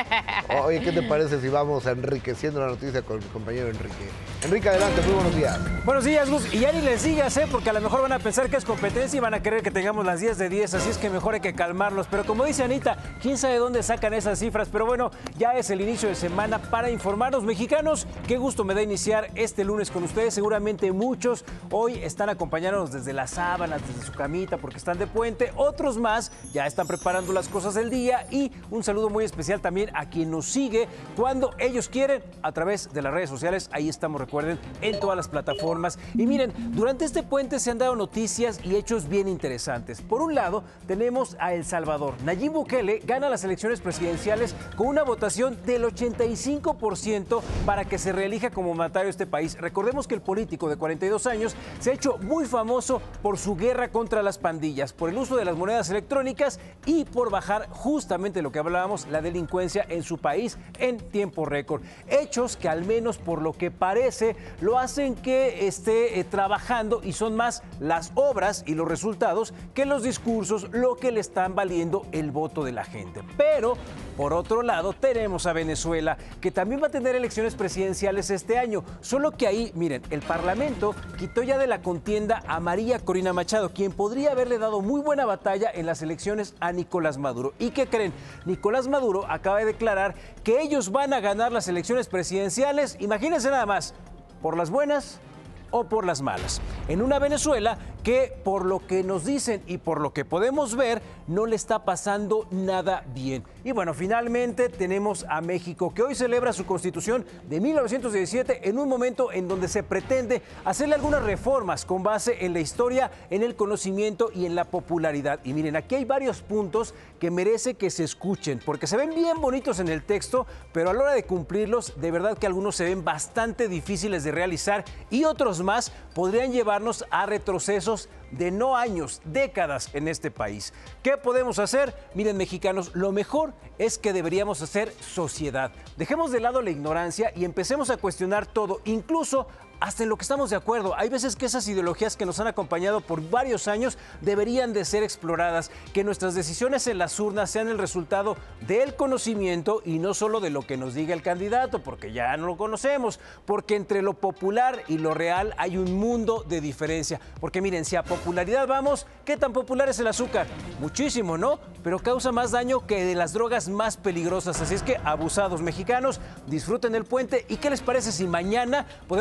Oye, ¿qué te parece si vamos enriqueciendo la noticia con mi compañero Enrique? Enrique, adelante, muy buenos días. Buenos días, Gus. Y ya ni les digas, ¿eh? Porque a lo mejor van a pensar que es competencia y van a querer que tengamos las diez de diez, así es que mejor hay que calmarlos. Pero como dice Anita, quién sabe dónde sacan esas cifras. Pero bueno, ya es el inicio de semana para informarnos, mexicanos. Qué gusto me da iniciar este lunes con ustedes. Seguramente muchos hoy están acompañándonos desde las sábanas, desde su camita, porque están de puente. Otros más ya están preparando las cosas del día. Y un saludo muy especial también a quien nos sigue cuando ellos quieren a través de las redes sociales. Ahí estamos, recuerden, en todas las plataformas. Y miren, durante este puente se han dado noticias y hechos bien interesantes. Por un lado, tenemos a El Salvador. Nayib Bukele gana las elecciones presidenciales con una votación del ochenta y cinco por ciento para que se reelija como mandatario de este país. Recordemos que el político de cuarenta y dos años se ha hecho muy famoso por su guerra contra las pandillas, por el uso de las monedas electrónicas y por bajar justamente lo que hablábamos, la delincuencia en su país en tiempo récord. Hechos que al menos por lo que parece lo hacen que esté eh, trabajando y son más las obras y los resultados que los discursos lo que le están valiendo el voto de la gente. Pero por otro lado tenemos a Venezuela, que también va a tener elecciones presidenciales este año, solo que ahí, miren, el Parlamento quitó ya de la contienda a María Corina Machado, quien podría haberle dado muy buena batalla en las elecciones a Nicolás Maduro. ¿Y qué creen? Nicolás Maduro acaba de declarar que ellos van a ganar las elecciones presidenciales, imagínense nada más, por las buenas o por las malas. En una Venezuela que, por lo que nos dicen y por lo que podemos ver, no le está pasando nada bien. Y bueno, finalmente tenemos a México, que hoy celebra su Constitución de mil novecientos diecisiete en un momento en donde se pretende hacerle algunas reformas con base en la historia, en el conocimiento y en la popularidad. Y miren, aquí hay varios puntos que merece que se escuchen, porque se ven bien bonitos en el texto, pero a la hora de cumplirlos, de verdad que algunos se ven bastante difíciles de realizar y otros más podrían llevarnos a retrocesos de no años, décadas en este país. ¿Qué podemos hacer? Miren, mexicanos, lo mejor es que deberíamos hacer sociedad. Dejemos de lado la ignorancia y empecemos a cuestionar todo, incluso hasta en lo que estamos de acuerdo. Hay veces que esas ideologías que nos han acompañado por varios años deberían de ser exploradas, que nuestras decisiones en las urnas sean el resultado del conocimiento y no solo de lo que nos diga el candidato, porque ya no lo conocemos, porque entre lo popular y lo real hay un mundo de diferencia. Porque miren, si a popularidad vamos, ¿qué tan popular es el azúcar? Muchísimo, ¿no? Pero causa más daño que de las drogas más peligrosas. Así es que, abusados mexicanos, disfruten el puente. ¿Y qué les parece si mañana podemos empezar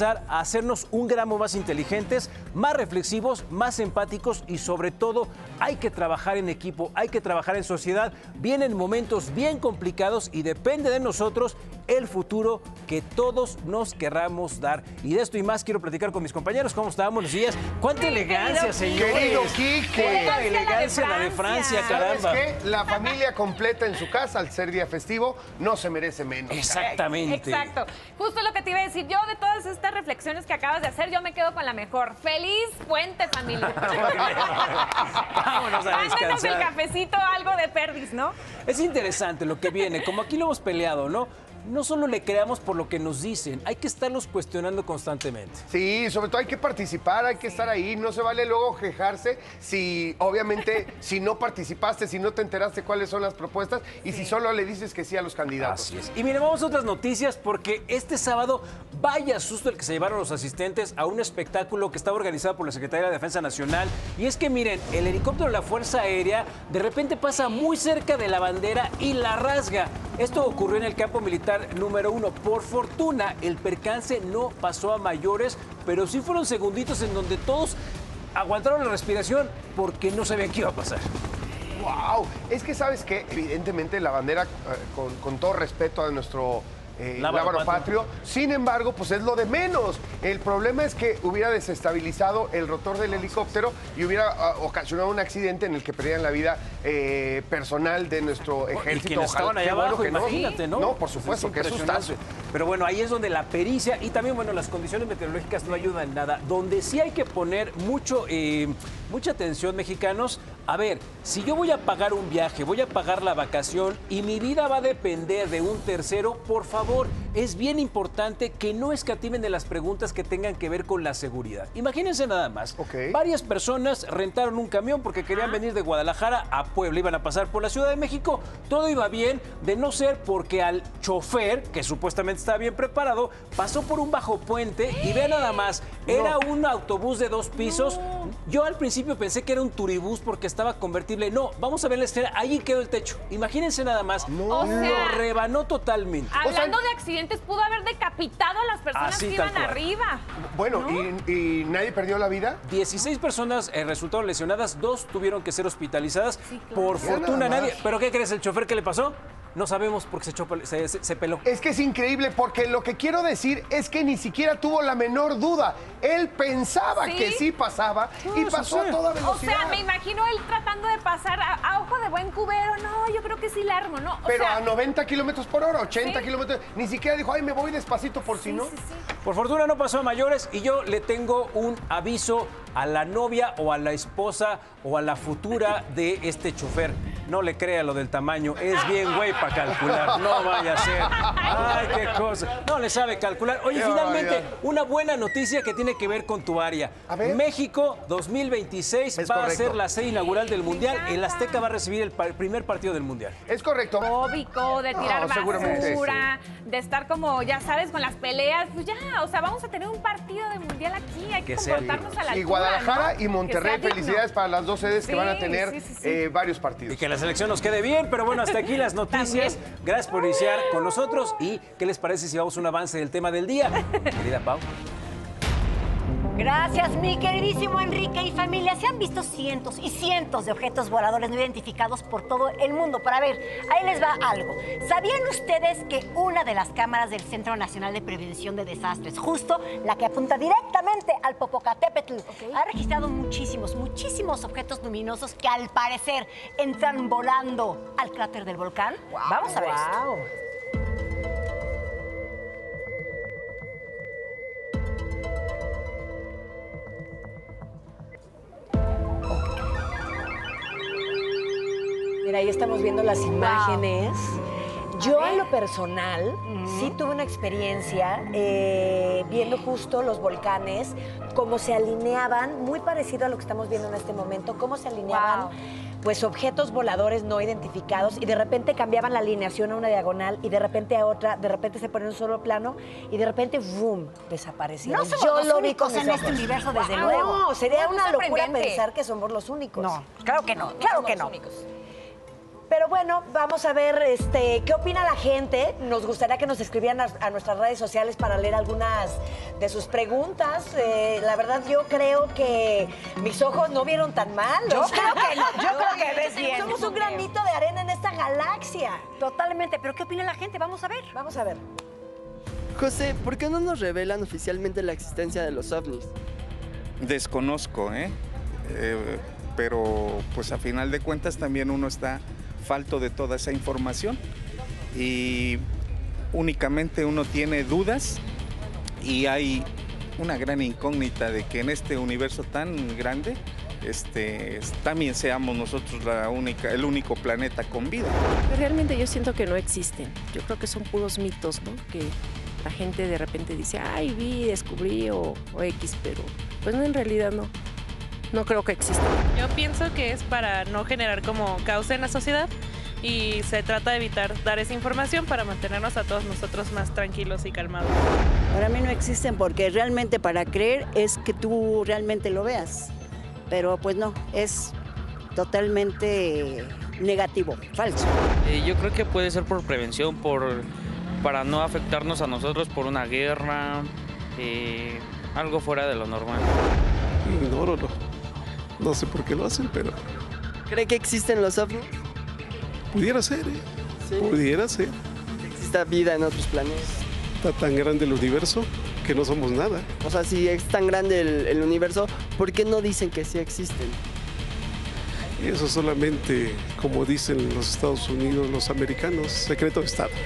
empezar a hacernos un gramo más inteligentes, más reflexivos, más empáticos y sobre todo hay que trabajar en equipo, hay que trabajar en sociedad. Vienen momentos bien complicados y depende de nosotros el futuro que todos nos querramos dar. Y de esto y más quiero platicar con mis compañeros. ¿Cómo están? Buenos días. ¡Cuánta elegancia, señores! Querido Quique. ¡Cuánta elegancia la de Francia, caramba! ¿Sabes qué? La familia completa en su casa, al ser día festivo, no se merece menos. Exactamente. Exacto. Justo lo que te iba a decir. Yo, de todas estas reflexiones que acabas de hacer, yo me quedo con la mejor. ¡Feliz puente, familia! Vámonos a Mándenos descansar. el cafecito, algo de perdis, ¿no? Es interesante lo que viene, como aquí lo hemos peleado, ¿no? No solo le creamos por lo que nos dicen, hay que estarlos cuestionando constantemente. Sí, sobre todo hay que participar, hay que estar ahí. No se vale luego quejarse si, obviamente, si no participaste, si no te enteraste cuáles son las propuestas y si solo le dices que sí a los candidatos. Así es. Y miren, vamos a otras noticias porque este sábado, vaya susto el que se llevaron los asistentes a un espectáculo que estaba organizado por la Secretaría de Defensa Nacional. Y es que miren, el helicóptero de la Fuerza Aérea de repente pasa muy cerca de la bandera y la rasga. Esto ocurrió en el campo militar número uno. Por fortuna, el percance no pasó a mayores, pero sí fueron segunditos en donde todos aguantaron la respiración porque no sabían qué iba a pasar. ¡Wow! Es que, ¿sabes qué? Evidentemente, la bandera, eh, con, con todo respeto a nuestro eh, Lábaro lábaro patrio. patrio, sin embargo, pues es lo de menos. El problema es que hubiera desestabilizado el rotor del helicóptero y hubiera uh, ocasionado un accidente en el que perdían la vida eh, personal de nuestro ejército. Y quienes estaban allá Qué bueno abajo, que no. imagínate, ¿no? No, por supuesto, Es que impresionante. sustazo. Pero bueno, ahí es donde la pericia y también, bueno, las condiciones meteorológicas no ayudan en nada. Donde sí hay que poner mucho, eh, mucha atención, mexicanos. A ver, si yo voy a pagar un viaje, voy a pagar la vacación y mi vida va a depender de un tercero, por favor, es bien importante que no escatimen de las preguntas que tengan que ver con la seguridad. Imagínense nada más. Okay. Varias personas rentaron un camión porque querían venir de Guadalajara a Puebla, iban a pasar por la Ciudad de México. Todo iba bien, de no ser porque al chofer, que supuestamente estaba bien preparado, pasó por un bajo puente y vean nada más, era no. un autobús de dos pisos. No. Yo al principio pensé que era un turibús porque estaba convertible. No, vamos a ver la escena, ahí quedó el techo. Imagínense nada más, no. o sea, lo rebanó totalmente. Hablando o sea, de accidentes, pudo haber decapitado a las personas así, que tal iban cual. arriba. Bueno, ¿no? y, y nadie perdió la vida. dieciséis personas eh, resultaron lesionadas, dos tuvieron que ser hospitalizadas. Sí, claro. Por Ya fortuna nada nadie. más. ¿Pero qué crees? ¿El chofer qué le pasó? No sabemos porque se, chopó, se, se, se peló. Es que es increíble porque lo que quiero decir es que ni siquiera tuvo la menor duda. Él pensaba ¿Sí? que sí pasaba No, y eso pasó sí. a toda O velocidad. sea, me imagino él tratando de pasar a, a ojo de buen cubero. No, yo creo que sí largo, ¿no? O Pero sea, a noventa kilómetros por hora, ochenta ¿sí? kilómetros. Ni siquiera dijo, ay, me voy despacito por si sí, no. sí, sí. Por fortuna no pasó a mayores y yo le tengo un aviso a la novia o a la esposa o a la futura de este chofer. No le crea lo del tamaño, es bien güey para calcular, no vaya a ser. Ay, qué cosa. No le sabe calcular. Oye, Qué finalmente, barbaridad. una buena noticia que tiene que ver con tu área. A ver. México dos mil veintiséis Es va correcto. a ser la sede inaugural del Mundial. El Azteca va a recibir el, pa- el primer partido del Mundial. Es correcto. Fóbico, de tirar No, seguramente, basura, de estar como, ya sabes, con las peleas. Pues ya, o sea, vamos a tener un partido de mundial aquí. Hay que, Que sea comportarnos a la Y altura, Guadalajara ¿no? y Monterrey, Que sea digno. felicidades para las dos sedes que Sí, van a tener sí, sí, sí. eh, varios partidos. Y que la selección nos quede bien, pero bueno, hasta aquí las noticias. Gracias por iniciar con nosotros. ¿Y qué les parece si vamos a un avance del tema del día? Querida Pau. Gracias, mi queridísimo Enrique y familia. Se han visto cientos y cientos de objetos voladores no identificados por todo el mundo. Para ver, ahí les va algo. ¿Sabían ustedes que una de las cámaras del Centro Nacional de Prevención de Desastres, justo la que apunta directamente al Popocatépetl, okay, ha registrado muchísimos, muchísimos objetos luminosos que al parecer entran volando al cráter del volcán? Wow, Vamos a ver wow. esto. Mira, ahí estamos viendo las imágenes. Wow. Yo en lo personal uh-huh. sí tuve una experiencia eh, viendo justo los volcanes, cómo se alineaban, muy parecido a lo que estamos viendo en este momento, cómo se alineaban wow. pues objetos voladores no identificados y de repente cambiaban la alineación a una diagonal y de repente a otra, de repente se ponía un solo plano y de repente ¡boom! Desaparecieron. No somos Yo los lo vi únicos con en este universo, desde wow. luego. No, sería no, una locura sorprendente. pensar que somos los únicos. No, claro que no, claro que no. Únicos. Pero bueno, vamos a ver este, qué opina la gente. Nos gustaría que nos escribieran a, a nuestras redes sociales para leer algunas de sus preguntas. Eh, la verdad, yo creo que mis ojos no vieron tan mal. Yo O sea, creo que no, yo creo que ves bien. Somos un granito de arena en esta galaxia. Totalmente, pero ¿qué opina la gente? Vamos a ver. Vamos a ver. José, ¿por qué no nos revelan oficialmente la existencia de los ovnis? Desconozco, ¿eh? Eh, pero pues a final de cuentas también uno está falto de toda esa información y únicamente uno tiene dudas y hay una gran incógnita de que en este universo tan grande este, también seamos nosotros la única, el único planeta con vida. Realmente yo siento que no existen, yo creo que son puros mitos, ¿no? Que la gente de repente dice, ay, vi, descubrí o, o X, pero pues no, en realidad no. No creo que exista. Yo pienso que es para no generar como caos en la sociedad y se trata de evitar dar esa información para mantenernos a todos nosotros más tranquilos y calmados. Para mí no existen porque realmente para creer es que tú realmente lo veas, pero pues no, es totalmente negativo, falso. Eh, yo creo que puede ser por prevención, por, para no afectarnos a nosotros por una guerra, eh, algo fuera de lo normal. Ignóralo. No sé por qué lo hacen, pero... ¿Cree que existen los ovnis? Pudiera ser, ¿eh? Sí. Pudiera ser. ¿Que exista vida en otros planetas? Está tan grande el universo que no somos nada. O sea, si es tan grande el, el universo, ¿por qué no dicen que sí existen? Eso solamente, como dicen los Estados Unidos, los americanos, secreto de Estado.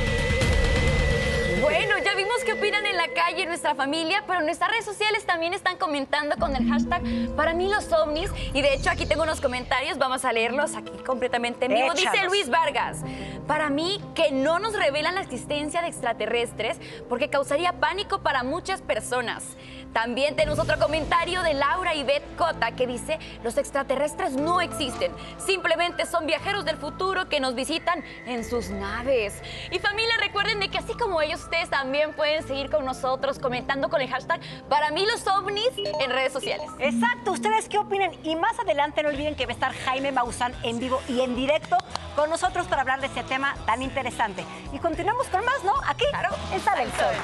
Bueno, ya vimos qué opinan en la calle, en nuestra familia, pero en nuestras redes sociales también están comentando con el hashtag para mí los ovnis. Y de hecho aquí tengo unos comentarios, vamos a leerlos aquí completamente en vivo. Échalos. Dice Luis Vargas, para mí que no nos revelan la existencia de extraterrestres porque causaría pánico para muchas personas. También tenemos otro comentario de Laura Ivette Cota que dice, los extraterrestres no existen, simplemente son viajeros del futuro que nos visitan en sus naves. Y familia, recuerden de que así como ellos, ustedes también pueden seguir con nosotros comentando con el hashtag para mí los ovnis en redes sociales. Exacto, ¿ustedes qué opinan? Y más adelante no olviden que va a estar Jaime Maussan en vivo y en directo con nosotros para hablar de este tema tan interesante. Y continuamos con más, ¿no? Aquí, claro, en Sale el Sol.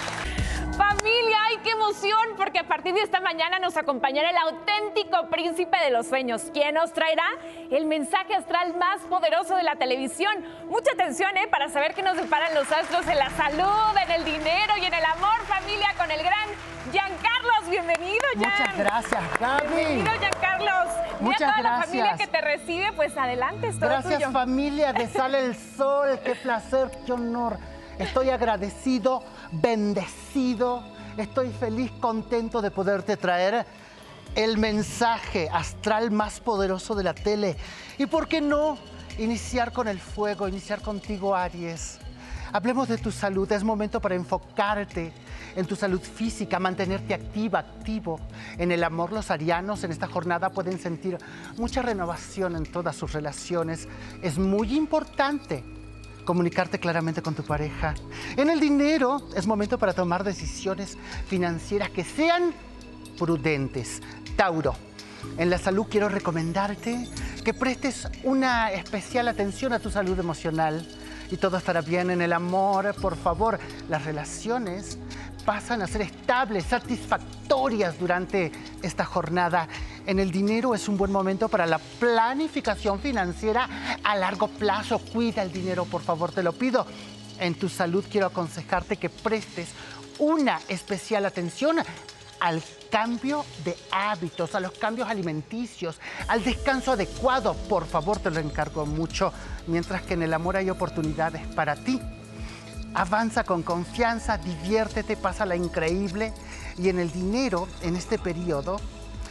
Familia, ¡ay, qué emoción! Porque a partir de esta mañana nos acompañará el auténtico príncipe de los sueños, quien nos traerá el mensaje astral más poderoso de la televisión. Mucha atención, ¿eh? Para saber qué nos deparan los astros en la salud, en el dinero y en el amor, familia, con el gran Giancarlos. Bienvenido, Gian. Muchas gracias, Gaby. Bienvenido, Giancarlos. Muchas Mira, toda la gracias. familia que te recibe, pues adelante, es todo Gracias, tuyo. familia de Sale el Sol. Qué placer, qué honor. Estoy agradecido, bendecido, estoy feliz, contento de poderte traer el mensaje astral más poderoso de la tele. ¿Y por qué no iniciar con el fuego, iniciar contigo, Aries? Hablemos de tu salud, es momento para enfocarte en tu salud física, mantenerte activa, activo. En el amor, los arianos en esta jornada pueden sentir mucha renovación en todas sus relaciones. Es muy importante comunicarte claramente con tu pareja. En el dinero es momento para tomar decisiones financieras que sean prudentes. Tauro, en la salud quiero recomendarte que prestes una especial atención a tu salud emocional y todo estará bien. En el amor, por favor, las relaciones pasan a ser estables, satisfactorias durante esta jornada. En el dinero es un buen momento para la planificación financiera a largo plazo. Cuida el dinero, por favor, te lo pido. En tu salud quiero aconsejarte que prestes una especial atención al cambio de hábitos, a los cambios alimenticios, al descanso adecuado. Por favor, te lo encargo mucho. Mientras que en el amor hay oportunidades para ti. Avanza con confianza, diviértete, pásala increíble. Y en el dinero, en este periodo,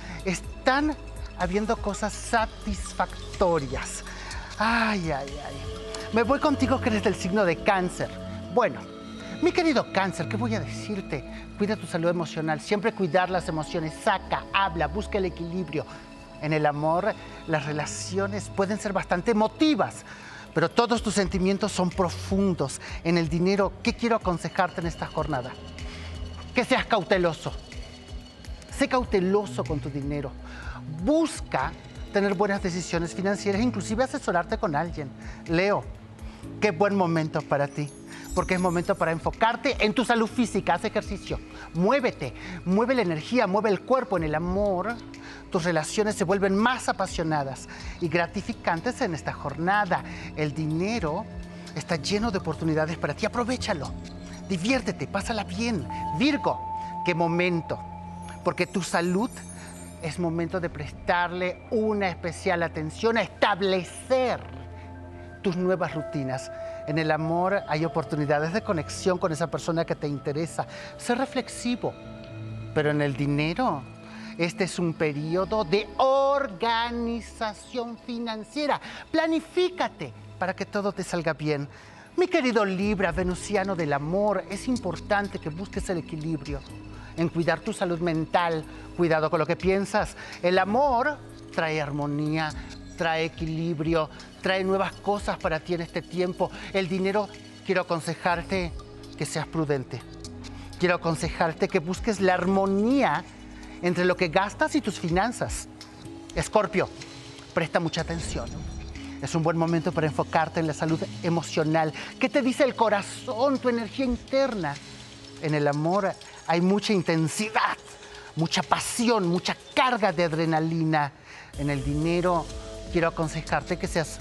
están habiendo cosas satisfactorias. Ay, ay, ay. Me voy contigo que eres del signo de Cáncer. Bueno, mi querido Cáncer, ¿qué voy a decirte? Cuida tu salud emocional, siempre cuidar las emociones. Saca, habla, busca el equilibrio. En el amor, las relaciones pueden ser bastante emotivas, pero todos tus sentimientos son profundos. En el dinero, ¿qué quiero aconsejarte en esta jornada? Que seas cauteloso. Sé cauteloso con tu dinero. Busca tener buenas decisiones financieras, inclusive asesorarte con alguien. Leo, qué buen momento para ti, porque es momento para enfocarte en tu salud física. Haz ejercicio, muévete, mueve la energía, mueve el cuerpo. En el amor, tus relaciones se vuelven más apasionadas y gratificantes en esta jornada. El dinero está lleno de oportunidades para ti, aprovéchalo. Diviértete, pásala bien. Virgo, qué momento, porque tu salud es momento de prestarle una especial atención a establecer tus nuevas rutinas. En el amor hay oportunidades de conexión con esa persona que te interesa. Sé reflexivo, pero en el dinero, este es un periodo de organización financiera. Planifícate para que todo te salga bien. Mi querido Libra, venusiano del amor, es importante que busques el equilibrio en cuidar tu salud mental. Cuidado con lo que piensas. El amor trae armonía, trae equilibrio, trae nuevas cosas para ti en este tiempo. El dinero, quiero aconsejarte que seas prudente. Quiero aconsejarte que busques la armonía entre lo que gastas y tus finanzas. Escorpio, presta mucha atención. Es un buen momento para enfocarte en la salud emocional. ¿Qué te dice el corazón, tu energía interna? En el amor hay mucha intensidad, mucha pasión, mucha carga de adrenalina. En el dinero, quiero aconsejarte que seas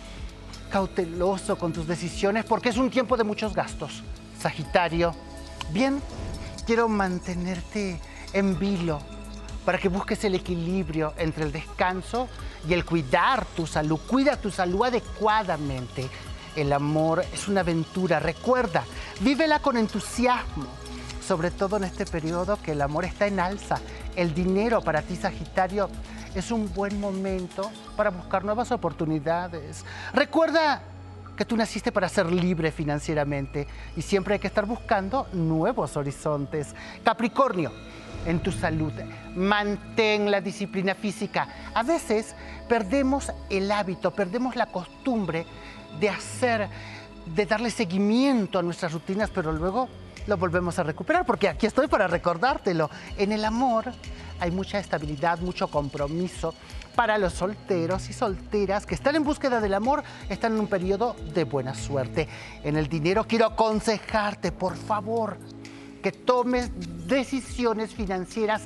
cauteloso con tus decisiones porque es un tiempo de muchos gastos. Sagitario, bien, quiero mantenerte en vilo para que busques el equilibrio entre el descanso y el cuidar tu salud. Cuida tu salud adecuadamente. El amor es una aventura, recuerda, vívela con entusiasmo, sobre todo en este periodo que el amor está en alza. El dinero para ti, Sagitario, es un buen momento para buscar nuevas oportunidades. Recuerda que tú naciste para ser libre financieramente y siempre hay que estar buscando nuevos horizontes. Capricornio, en tu salud, mantén la disciplina física. A veces perdemos el hábito, perdemos la costumbre de hacer, de darle seguimiento a nuestras rutinas, pero luego lo volvemos a recuperar, porque aquí estoy para recordártelo. En el amor hay mucha estabilidad, mucho compromiso. Para los solteros y solteras que están en búsqueda del amor, están en un periodo de buena suerte. En el dinero, quiero aconsejarte, por favor, que tomes decisiones financieras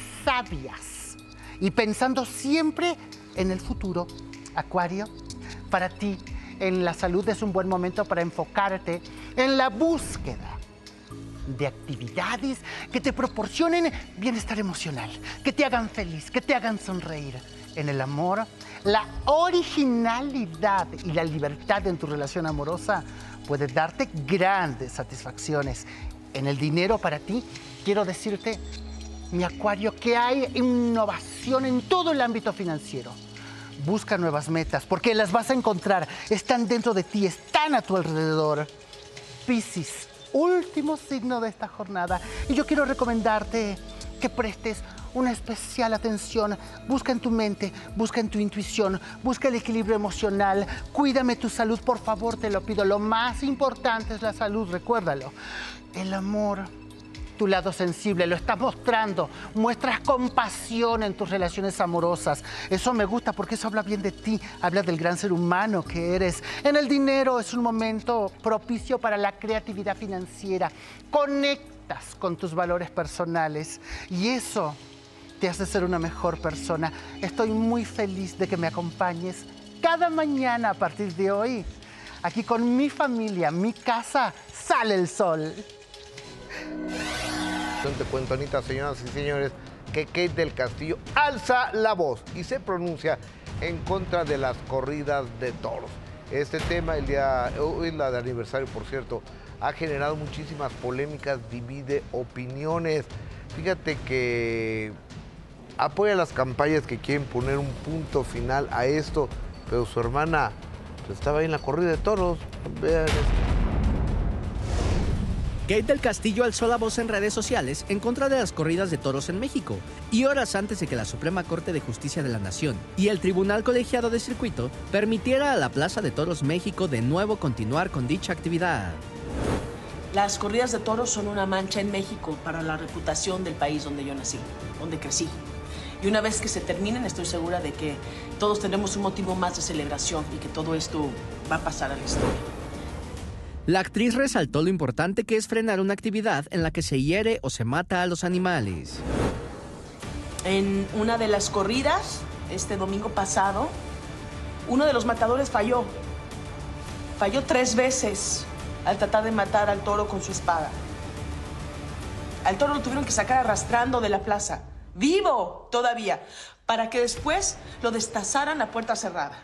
sabias y pensando siempre en el futuro. Acuario, para ti, en la salud es un buen momento para enfocarte en la búsqueda de actividades que te proporcionen bienestar emocional, que te hagan feliz, que te hagan sonreír. En el amor, la originalidad y la libertad en tu relación amorosa puede darte grandes satisfacciones. En el dinero, para ti, quiero decirte, mi Acuario, que hay innovación en todo el ámbito financiero. Busca nuevas metas, porque las vas a encontrar. Están dentro de ti, están a tu alrededor. Piscis, último signo de esta jornada. Y yo quiero recomendarte que prestes una especial atención. Busca en tu mente, busca en tu intuición, busca el equilibrio emocional. Cuídame tu salud, por favor, te lo pido. Lo más importante es la salud, recuérdalo. El amor, tu lado sensible, lo estás mostrando. Muestras compasión en tus relaciones amorosas. Eso me gusta porque eso habla bien de ti, habla del gran ser humano que eres. En el dinero es un momento propicio para la creatividad financiera. Conectas con tus valores personales y eso te hace ser una mejor persona. Estoy muy feliz de que me acompañes cada mañana a partir de hoy. Aquí con mi familia, mi casa, sale el sol. Te cuento, Anita, señoras y señores, que Kate del Castillo alza la voz y se pronuncia en contra de las corridas de toros. Este tema, el día, hoy es la de aniversario, por cierto, ha generado muchísimas polémicas, divide opiniones. Fíjate que apoya las campañas que quieren poner un punto final a esto, pero su hermana pues, estaba ahí en la corrida de toros. Vean esto. Kate del Castillo alzó la voz en redes sociales en contra de las corridas de toros en México y horas antes de que la Suprema Corte de Justicia de la Nación y el Tribunal Colegiado de Circuito permitiera a la Plaza de Toros México de nuevo continuar con dicha actividad. Las corridas de toros son una mancha en México para la reputación del país donde yo nací, donde crecí. Y una vez que se terminen, estoy segura de que todos tendremos un motivo más de celebración y que todo esto va a pasar a la historia. La actriz resaltó lo importante que es frenar una actividad en la que se hiere o se mata a los animales. En una de las corridas, este domingo pasado, uno de los matadores falló. Falló tres veces al tratar de matar al toro con su espada. Al toro lo tuvieron que sacar arrastrando de la plaza, vivo todavía, para que después lo destazaran a puerta cerrada.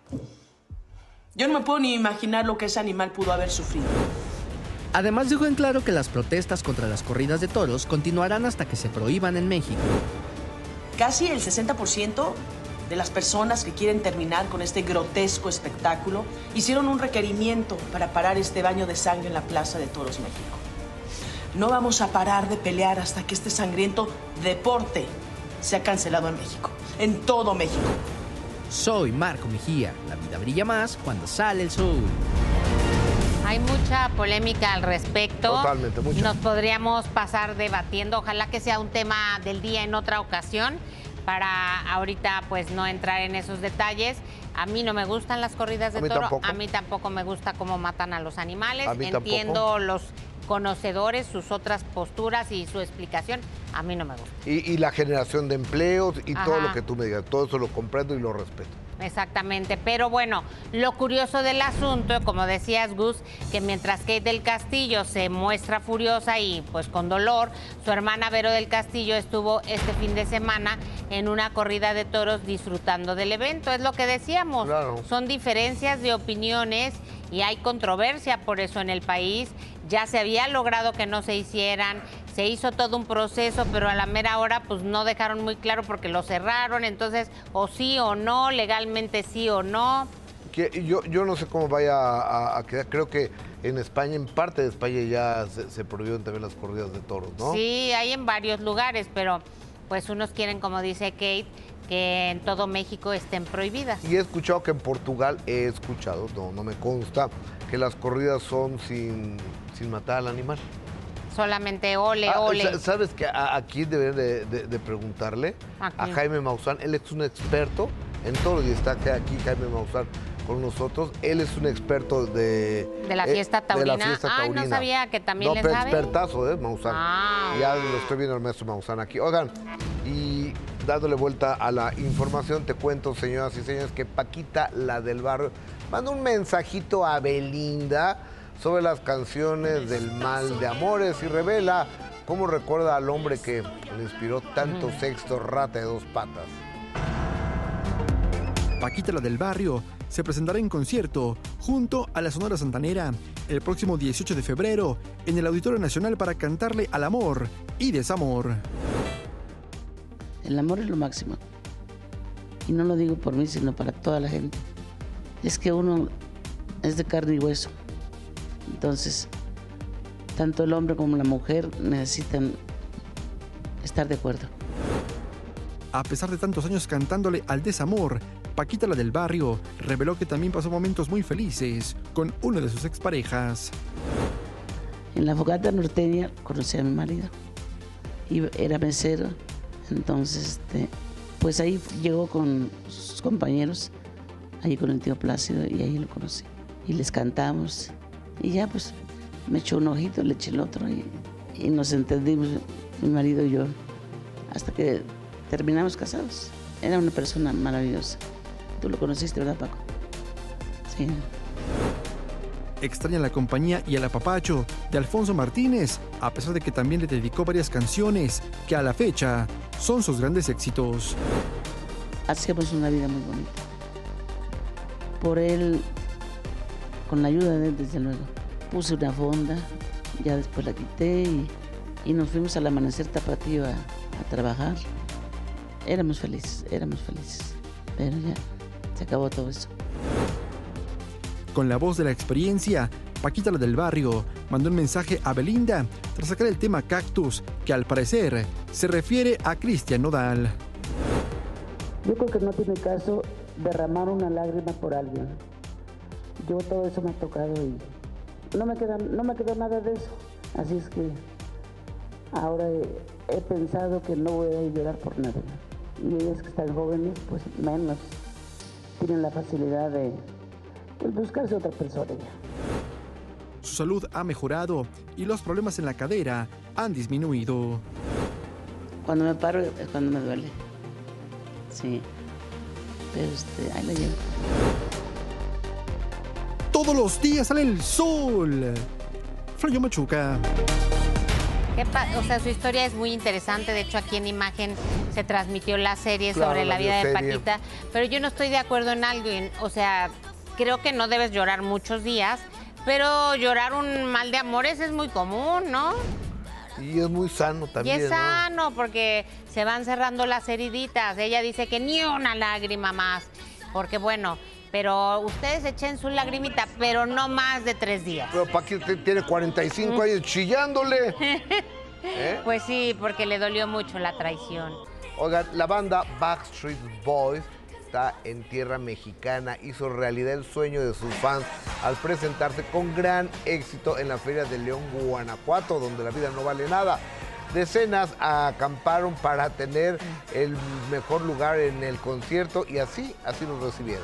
Yo no me puedo ni imaginar lo que ese animal pudo haber sufrido. Además dejó en claro que las protestas contra las corridas de toros continuarán hasta que se prohíban en México. Casi el sesenta por ciento de las personas que quieren terminar con este grotesco espectáculo hicieron un requerimiento para parar este baño de sangre en la Plaza de Toros México. No vamos a parar de pelear hasta que este sangriento deporte sea cancelado en México, en todo México. Soy Marco Mejía. La vida brilla más cuando sale el sol. Hay mucha polémica al respecto. Totalmente, mucha. Nos podríamos pasar debatiendo. Ojalá que sea un tema del día en otra ocasión para ahorita pues no entrar en esos detalles. A mí no me gustan las corridas de A mí toro. tampoco. A mí tampoco me gusta cómo matan a los animales. A mí Entiendo tampoco. los conocedores, sus otras posturas y su explicación. A mí no me gusta. Y, y la generación de empleos y Ajá. todo lo que tú me digas, todo eso lo comprendo y lo respeto. Exactamente, pero bueno, lo curioso del asunto, como decías, Gus, que mientras Kate del Castillo se muestra furiosa y pues con dolor, su hermana Vero del Castillo estuvo este fin de semana en una corrida de toros disfrutando del evento. Es lo que decíamos, Claro. son diferencias de opiniones y hay controversia por eso en el país. Ya se había logrado que no se hicieran, se hizo todo un proceso, pero a la mera hora pues no dejaron muy claro porque lo cerraron, entonces o sí o no, legalmente sí o no. Que yo, yo no sé cómo vaya a, a quedar, creo que en España, en parte de España ya se, se prohibieron también las corridas de toros, ¿no? Sí, hay en varios lugares, pero pues unos quieren, como dice Kate, que en todo México estén prohibidas. Y he escuchado que en Portugal, he escuchado, no, no me consta, que las corridas son sin, sin matar al animal. Solamente ole, Ah, ole. sa- ¿Sabes que aquí deberían de, de- de preguntarle ¿A a quién? Jaime Maussan? Él es un experto en todo y está aquí Jaime Maussan con nosotros. Él es un experto de... De la eh, fiesta de la taurina. fiesta Ay, no taurina. sabía que también No, le pero sabe. expertazo, ¿eh? Maussan. Ah. Ya lo estoy viendo el maestro Maussan aquí. Oigan, y dándole vuelta a la información, te cuento, señoras y señores, que Paquita, la del barrio, manda un mensajito a Belinda sobre las canciones del mal de amores y revela cómo recuerda al hombre que le inspiró tanto sexto rata de dos patas. Paquita, la del barrio, se presentará en concierto junto a la Sonora Santanera el próximo dieciocho de febrero en el Auditorio Nacional para cantarle al amor y desamor. El amor es lo máximo. Y no lo digo por mí, sino para toda la gente. Es que uno es de carne y hueso. Entonces, tanto el hombre como la mujer necesitan estar de acuerdo. A pesar de tantos años cantándole al desamor, Paquita, la del barrio, reveló que también pasó momentos muy felices con una de sus exparejas. En la fogata norteña conocí a mi marido. Y era mesero. Entonces, este, pues ahí llegó con sus compañeros, ahí con el tío Plácido, y ahí lo conocí. Y les cantamos. Y ya pues me echó un ojito, le eché el otro y, y nos entendimos, mi marido y yo, hasta que terminamos casados. Era una persona maravillosa. Tú lo conociste, ¿verdad, Paco? Sí. Extraña la compañía y el apapacho de Alfonso Martínez, a pesar de que también le dedicó varias canciones que a la fecha son sus grandes éxitos. Hacíamos una vida muy bonita. Por él, con la ayuda de él, desde luego. Puse una fonda, ya después la quité y, y nos fuimos al amanecer tapatío a, a trabajar. Éramos felices, éramos felices. Pero ya se acabó todo eso. Con la voz de la experiencia, Paquita, la del barrio, mandó un mensaje a Belinda tras sacar el tema Cactus, que al parecer se refiere a Cristian Nodal. Yo creo que no tiene caso derramar una lágrima por alguien. Yo todo eso me ha tocado y no me queda, no me quedó nada de eso. Así es que ahora he, he pensado que no voy a llorar por nada. Y ellas que están jóvenes, pues menos. Tienen la facilidad de pues, buscarse otra persona ya. Su salud ha mejorado y los problemas en la cadera han disminuido. Cuando me paro es cuando me duele. Sí. Pero este, ahí la llevo. Todos los días sale el sol. Flavio Machuca. ¿Qué pa- o sea, su historia es muy interesante. De hecho, aquí en Imagen se transmitió la serie Claro, sobre la, la vida de bioserie. Paquita. Pero yo no estoy de acuerdo en algo. en- O sea, creo que no debes llorar muchos días, pero llorar un mal de amores es muy común, ¿no? Y es muy sano también, y es ¿no? sano porque se van cerrando las heriditas. Ella dice que ni una lágrima más. Porque bueno, pero ustedes echen su lagrimita, pero no más de tres días. Pero Paquita tiene cuarenta y cinco años chillándole. ¿Eh? Pues sí, porque le dolió mucho la traición. Oigan, la banda Backstreet Boys está en tierra mexicana. Hizo realidad el sueño de sus fans al presentarse con gran éxito en la Feria de León, Guanajuato, donde la vida no vale nada. Decenas acamparon para tener el mejor lugar en el concierto y así, así los recibieron.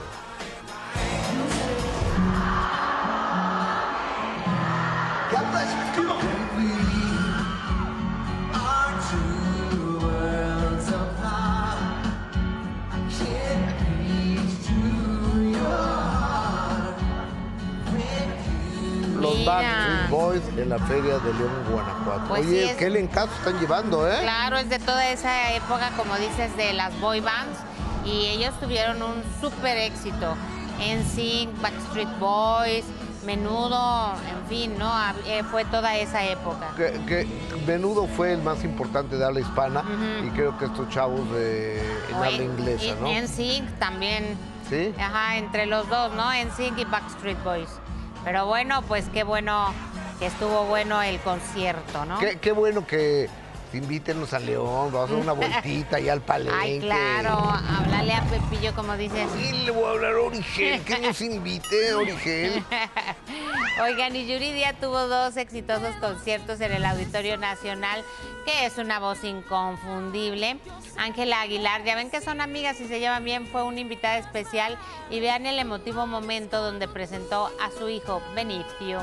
Los Mira. Backstreet Boys en la Feria de León, Guanajuato. Pues Oye, sí, es- qué elencazo están llevando, ¿eh? Claro, es de toda esa época, como dices, de las boy bands. Y ellos tuvieron un súper éxito. N Sync, Backstreet Boys, Menudo, en fin, ¿no? Hab- eh, fue toda esa época. Que, que Menudo fue el más importante de habla hispana y creo que estos chavos de, en habla inglesa, ¿no? N Sync también. ¿Sí? Ajá, entre los dos, ¿no? N Sync y Backstreet Boys. Pero bueno, pues qué bueno que estuvo bueno el concierto, ¿no? Qué, qué bueno que invítenos a León, vamos a hacer una vueltita y al palenque. Ay, claro, háblale a Pepillo como dices. Sí, le voy a hablar a Origel, que nos invite, Origel. Oigan, y Yuridia tuvo dos exitosos conciertos en el Auditorio Nacional, que es una voz inconfundible. Ángela Aguilar, ya ven que son amigas y se llevan bien, fue una invitada especial. Y vean el emotivo momento donde presentó a su hijo Benicio.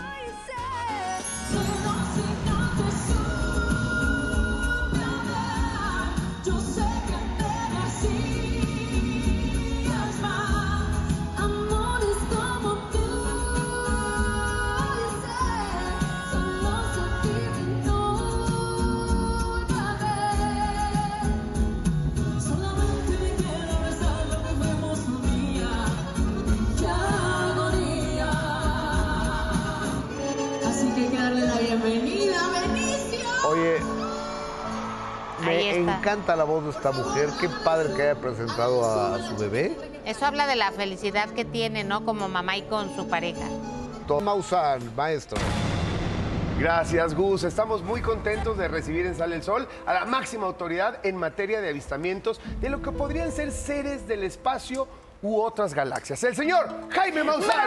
Yo sé que te vacías más, amores como tú, solo se viven otra vez. Solamente me quiero besar lo que fuimos un día, qué agonía. Así que darle la bienvenida, Benicio. Oye, Ahí me está. encanta la voz de esta mujer. Qué padre que haya presentado a, a su bebé. Eso habla de la felicidad que tiene, ¿no? Como mamá y con su pareja. Toma Usan, maestro. Gracias, Gus. Estamos muy contentos de recibir en Sale el Sol a la máxima autoridad en materia de avistamientos de lo que podrían ser seres del espacio u otras galaxias. El señor Jaime Maussan.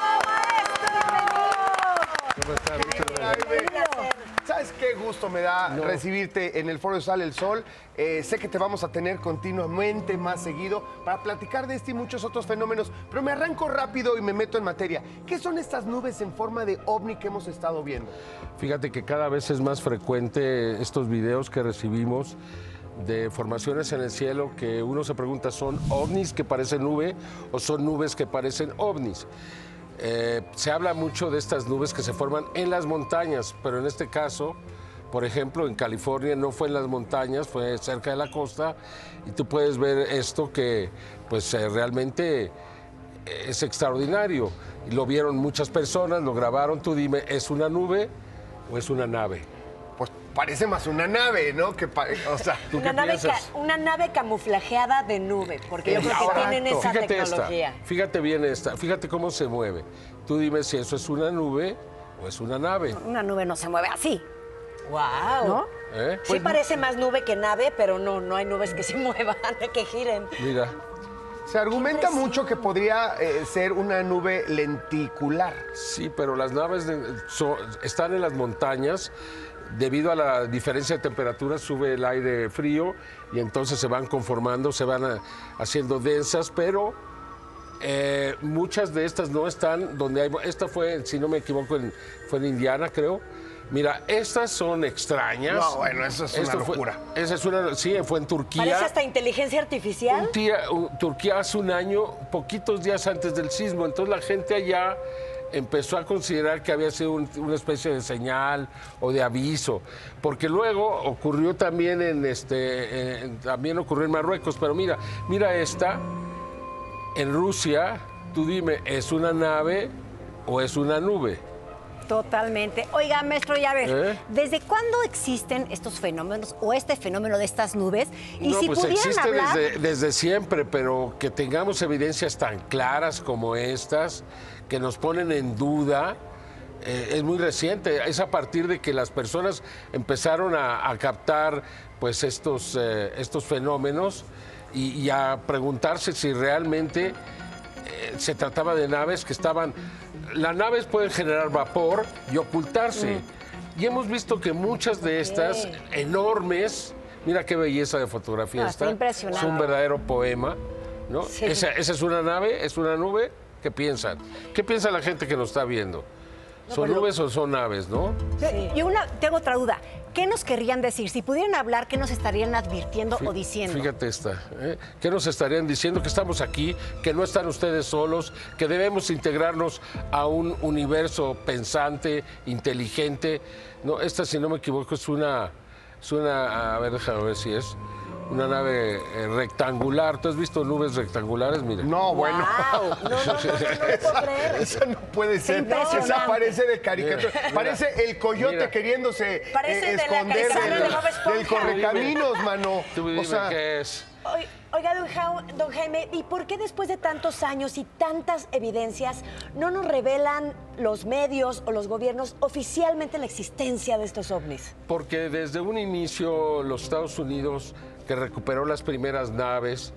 ¿Cómo está? Muchas Jaime, ¿sabes qué gusto me da No. recibirte en el Foro Sale el Sol? Eh, sé que te vamos a tener continuamente más seguido para platicar de este y muchos otros fenómenos, pero me arranco rápido y me meto en materia. ¿Qué son estas nubes en forma de ovni que hemos estado viendo? Fíjate que cada vez es más frecuente estos videos que recibimos de formaciones en el cielo que uno se pregunta, ¿son ovnis que parecen nube o son nubes que parecen ovnis? Eh, se habla mucho de estas nubes que se forman en las montañas, pero en este caso, por ejemplo, en California no fue en las montañas, fue cerca de la costa y tú puedes ver esto que pues eh, realmente es extraordinario. Y lo vieron muchas personas, lo grabaron. Tú dime, ¿es una nube o es una nave? Pues parece más una nave, ¿no? Que pa- o sea, ¿tú Una qué nave, piensas? ca- una nave camuflajeada de nube, porque yo creo que tienen esa Fíjate tecnología. esta, fíjate bien esta, fíjate cómo se mueve. Tú dime si eso es una nube o es una nave. Una nube no se mueve así. ¡Wow! ¿No? ¿Eh? Sí parece más nube que nave, pero no, no hay nubes que se muevan, que giren. Mira. Se argumenta mucho que podría eh, ser una nube lenticular. Sí, pero las naves de- so- están en las montañas debido a la diferencia de temperatura sube el aire frío y entonces se van conformando, se van a, haciendo densas, pero eh, muchas de estas no están donde hay... Esta fue, si no me equivoco, en, fue en Indiana, creo. Mira, estas son extrañas. No, bueno, eso es Esto una fue- locura. esa es una, sí, fue en Turquía. Parece hasta inteligencia artificial. Un tía- un- Turquía hace un año, poquitos días antes del sismo, entonces la gente allá empezó a considerar que había sido un- una especie de señal o de aviso, porque luego ocurrió también en este, en- también ocurrió en Marruecos, pero mira, mira esta, en Rusia, tú dime, ¿es una nave o es una nube? Totalmente. Oiga, maestro, ya ver, ¿Eh? ¿desde cuándo existen estos fenómenos o este fenómeno de estas nubes? Y No, si pues pudieran existe hablar... desde, desde siempre, pero que tengamos evidencias tan claras como estas, que nos ponen en duda, eh, es muy reciente. Es a partir de que las personas empezaron a, a captar pues estos, eh, estos fenómenos y, y a preguntarse si realmente eh, se trataba de naves que estaban... Las naves pueden generar vapor y ocultarse. Y hemos visto que muchas de estas enormes, mira qué belleza de fotografía Ah, está esta, impresionante. es un verdadero poema, ¿no? Sí. Esa, esa es una nave, es una nube. ¿Qué piensan? ¿Qué piensa la gente que nos está viendo? No, ¿Son pues lo- nubes o son naves, no? Y una, tengo otra duda. ¿Qué nos querrían decir? Si pudieran hablar, ¿qué nos estarían advirtiendo o diciendo? Fíjate esta, ¿eh? ¿Qué nos estarían diciendo? Que estamos aquí, que no están ustedes solos, que debemos integrarnos a un universo pensante, inteligente. No, esta, si no me equivoco, es una, es una, a ver, déjame ver si es una nave eh, rectangular. ¿Tú has visto nubes rectangulares? Mira. No, bueno. Wow. No, no, no, no, no puedo creer. Eso no puede ser. impresionante. Esa parece de caricatura. Mira, mira. Parece el coyote Mira. queriéndose Parece eh, de la esconder Caizana del, de Bob Esponja. del correcaminos, mano. Tú dime O sea, qué es. Oi- Oiga, don, Jau- don Jaime, ¿y por qué después de tantos años y tantas evidencias no nos revelan los medios o los gobiernos oficialmente la existencia de estos ovnis? Porque desde un inicio los Estados Unidos, que recuperó las primeras naves,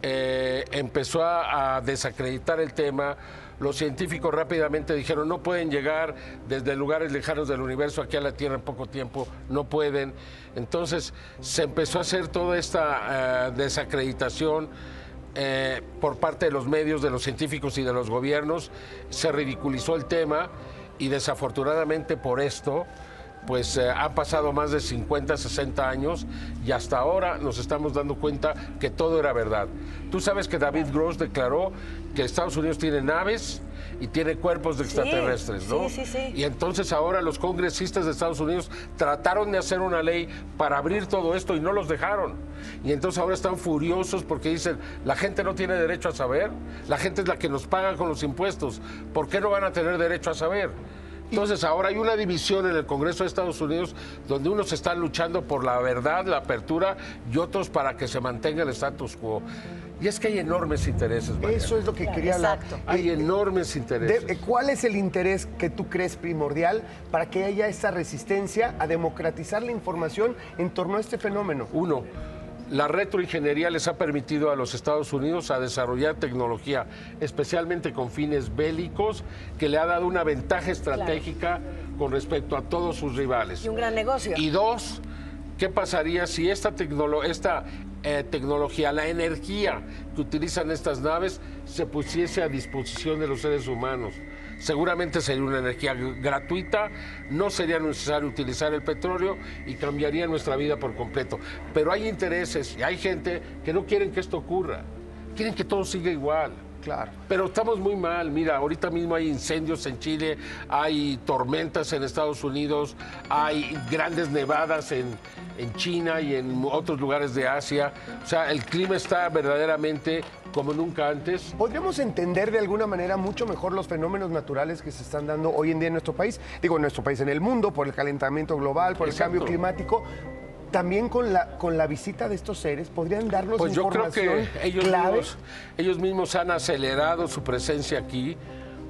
eh, empezó a, a desacreditar el tema. Los científicos rápidamente dijeron, no pueden llegar desde lugares lejanos del universo aquí a la Tierra en poco tiempo, no pueden. Entonces se empezó a hacer toda esta eh, desacreditación eh, por parte de los medios, de los científicos y de los gobiernos. Se ridiculizó el tema y desafortunadamente por esto pues eh, han pasado más de cincuenta, sesenta años y hasta ahora nos estamos dando cuenta que todo era verdad. Tú sabes que David Gross declaró que Estados Unidos tiene naves y tiene cuerpos de extraterrestres, ¿no? sí, sí, sí. Y entonces ahora los congresistas de Estados Unidos trataron de hacer una ley para abrir todo esto y no los dejaron. Y entonces ahora están furiosos porque dicen, la gente no tiene derecho a saber, la gente es la que nos paga con los impuestos, ¿por qué no van a tener derecho a saber? Entonces ahora hay una división en el Congreso de Estados Unidos donde unos están luchando por la verdad, la apertura y otros para que se mantenga el status quo. Y es que hay enormes intereses, Mariana. Eso es lo que quería hablar. Hay enormes intereses. De- ¿Cuál es el interés que tú crees primordial para que haya esa resistencia a democratizar la información en torno a este fenómeno? Uno, la retroingeniería les ha permitido a los Estados Unidos a desarrollar tecnología, especialmente con fines bélicos, que le ha dado una ventaja estratégica con respecto a todos sus rivales. Y un gran negocio. Y dos, ¿qué pasaría si esta, tecnolo- esta eh, tecnología, la energía que utilizan estas naves, se pusiese a disposición de los seres humanos? Seguramente sería una energía gr- gratuita, no sería necesario utilizar el petróleo y cambiaría nuestra vida por completo. Pero hay intereses y hay gente que no quieren que esto ocurra, quieren que todo siga igual. Claro. Pero estamos muy mal. Mira, ahorita mismo hay incendios en Chile, hay tormentas en Estados Unidos, hay grandes nevadas en, en China y en otros lugares de Asia. O sea, el clima está verdaderamente como nunca antes. ¿Podríamos entender de alguna manera mucho mejor los fenómenos naturales que se están dando hoy en día en nuestro país? Digo, en nuestro país, en el mundo, por el calentamiento global, por Exacto. el cambio climático. También con la, con la visita de estos seres, ¿podrían darnos Pues yo creo información que ellos clave? mismos, ellos mismos han acelerado su presencia aquí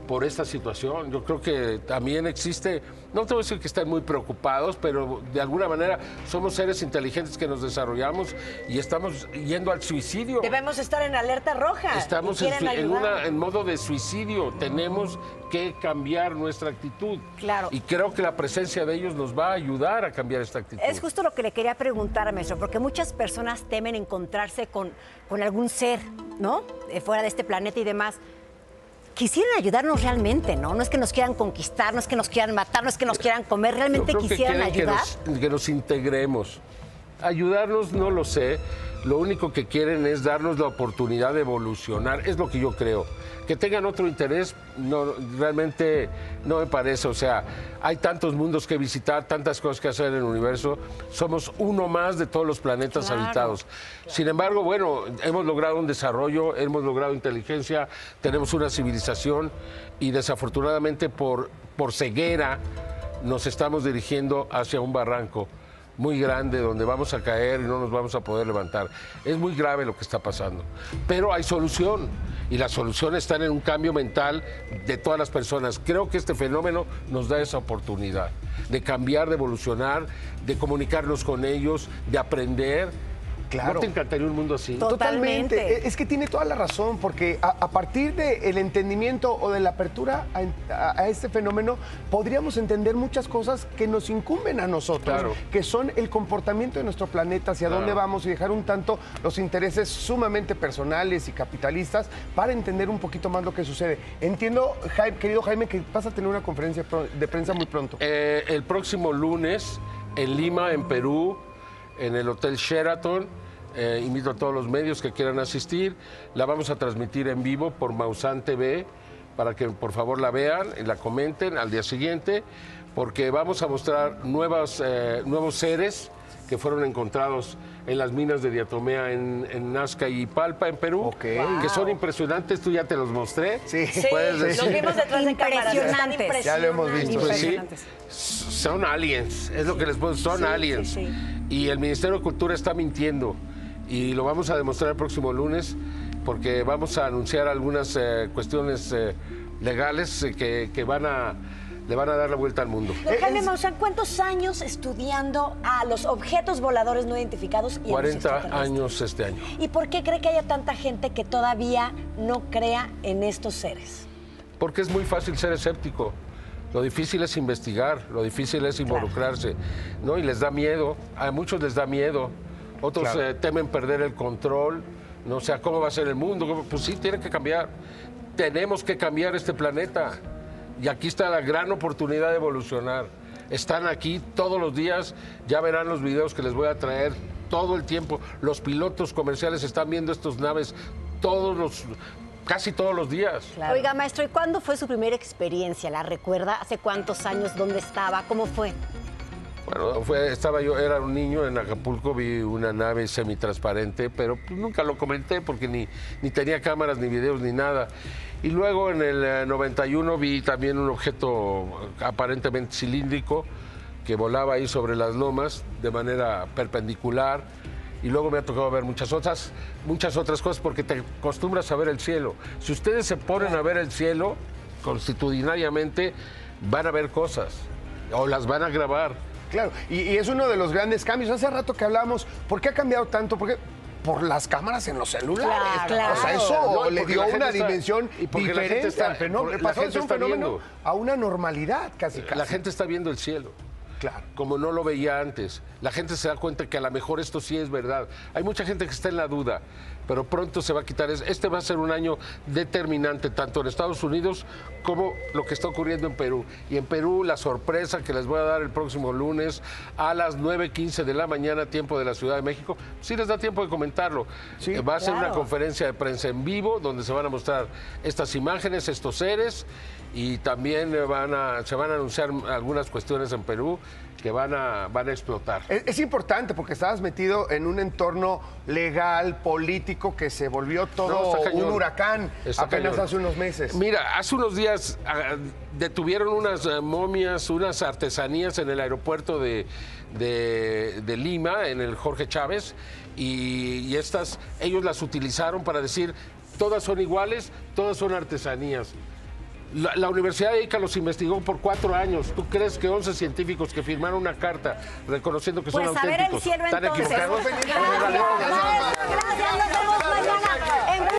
por esta situación. Yo creo que también existe, no te voy a decir que estén muy preocupados, pero de alguna manera somos seres inteligentes que nos desarrollamos y estamos yendo al suicidio. Debemos estar en alerta roja. Estamos y en, quieren en ayudar. una, en modo de suicidio. Tenemos que cambiar nuestra actitud. Claro. Y creo que la presencia de ellos nos va a ayudar a cambiar esta actitud. Es justo lo que le quería preguntar, maestro, porque muchas personas temen encontrarse con, con algún ser, ¿no? Eh, fuera de este planeta y demás. Quisieran ayudarnos realmente, ¿no? No es que nos quieran conquistar, no es que nos quieran matar, no es que nos quieran comer, realmente Yo creo que quisieran quieren ayudar. Que nos, que nos integremos. Ayudarnos no lo sé. Lo único que quieren es darnos la oportunidad de evolucionar. Es lo que yo creo. Que tengan otro interés, no, realmente no me parece. O sea, hay tantos mundos que visitar, tantas cosas que hacer en el universo. Somos uno más de todos los planetas Claro. habitados. Sin embargo, bueno, hemos logrado un desarrollo, hemos logrado inteligencia, tenemos una civilización y desafortunadamente por, por ceguera nos estamos dirigiendo hacia un barranco muy grande donde vamos a caer y no nos vamos a poder levantar. Es muy grave lo que está pasando, pero hay solución y la solución está en un cambio mental de todas las personas. Creo que este fenómeno nos da esa oportunidad de cambiar, de evolucionar, de comunicarnos con ellos, de aprender. Claro. ¿No te encantaría un mundo así? Totalmente. Es que tiene toda la razón, porque a, a partir del entendimiento o de la apertura a, a- a este fenómeno, podríamos entender muchas cosas que nos incumben a nosotros, Claro. que son el comportamiento de nuestro planeta, hacia Claro. dónde vamos y dejar un tanto los intereses sumamente personales y capitalistas para entender un poquito más lo que sucede. Entiendo, Jaime, querido Jaime, que vas a tener una conferencia pro- de prensa muy pronto. Eh, el próximo lunes en Lima, en Perú, en el Hotel Sheraton. Eh, invito a todos los medios que quieran asistir. La vamos a transmitir en vivo por Maussan T V para que por favor la vean y la comenten al día siguiente, porque vamos a mostrar nuevas, eh, nuevos seres que fueron encontrados en las minas de diatomea en, en Nazca y Palpa, en Perú, que son impresionantes. Tú ya te los mostré. Sí, Puedes Los decir. vimos detrás de cámaras. Están Impresionantes. Ya lo hemos visto. Pues sí, Impresionantes. son aliens, es lo que les puedo decir, son Sí, aliens. sí, sí. Y el Ministerio de Cultura está mintiendo y lo vamos a demostrar el próximo lunes porque vamos a anunciar algunas eh, cuestiones eh, legales eh, que, que van a, le van a dar la vuelta al mundo. Don Jaime Maussan, ¿cuántos años estudiando a los objetos voladores no identificados y a los cuarenta extraterrestres? años este año. ¿Y por qué cree que haya tanta gente que todavía no crea en estos seres? Porque es muy fácil ser escéptico. Lo difícil es investigar, lo difícil es involucrarse, ¿no? Y les da miedo, a muchos les da miedo, otros Claro. eh, temen perder el control, no o sea, ¿cómo va a ser el mundo? ¿Cómo? Pues sí, tiene que cambiar. Tenemos que cambiar este planeta. Y aquí está la gran oportunidad de evolucionar. Están aquí todos los días, ya verán los videos que les voy a traer todo el tiempo. Los pilotos comerciales están viendo estas naves todos los... casi todos los días. Oiga, maestro, ¿y cuándo fue su primera experiencia? ¿La recuerda? ¿Hace cuántos años? ¿Dónde estaba? ¿Cómo fue? Bueno, fue, estaba yo, era un niño en Acapulco, vi una nave semitransparente, pero pues nunca lo comenté porque ni, ni tenía cámaras, ni videos, ni nada. Y luego en el eh, noventa y uno vi también un objeto aparentemente cilíndrico que volaba ahí sobre las lomas de manera perpendicular. Y luego me ha tocado ver muchas otras, muchas otras cosas porque te acostumbras a ver el cielo. Si ustedes se ponen a ver el cielo constitucionariamente, van a ver cosas o las van a grabar. Claro, y, y es uno de los grandes cambios. Hace rato que hablábamos, ¿por qué ha cambiado tanto? Porque por las cámaras en los celulares. Claro, O sea, eso No, y le porque dio la gente una está- dimensión y porque la gente diferente está- al fenómeno. porque la Pasó de gente ser un está fenómeno viendo. a una normalidad casi, casi. La gente está viendo el cielo. Claro. Como no lo veía antes. La gente se da cuenta que a lo mejor esto sí es verdad. Hay mucha gente que está en la duda, pero pronto se va a quitar. Es- Este va a ser un año determinante, tanto en Estados Unidos como lo que está ocurriendo en Perú. Y en Perú, la sorpresa que les voy a dar el próximo lunes a las nueve quince de la mañana, tiempo de la Ciudad de México. Sí les da tiempo de comentarlo. Eh, va a ser una claro. conferencia de prensa en vivo donde se van a mostrar estas imágenes, estos seres, y también eh, van a, se van a anunciar algunas cuestiones en Perú que van a, van a explotar. Es, es importante porque estabas metido en un entorno legal, político, que se volvió No, todo está cañón. un huracán Está apenas cañón. hace unos meses. Mira, hace unos días ah, detuvieron unas eh, momias, unas artesanías en el aeropuerto de, de- de Lima, en el Jorge Chávez, y, y estas, ellos las utilizaron para decir, todas son iguales, todas son artesanías. La, la Universidad de Ica los investigó por cuatro años. ¿Tú crees que once científicos que firmaron una carta reconociendo que son Pues a ver el auténticos cielo están entonces. equivocados? Gracias, gracias, nos vemos mañana. En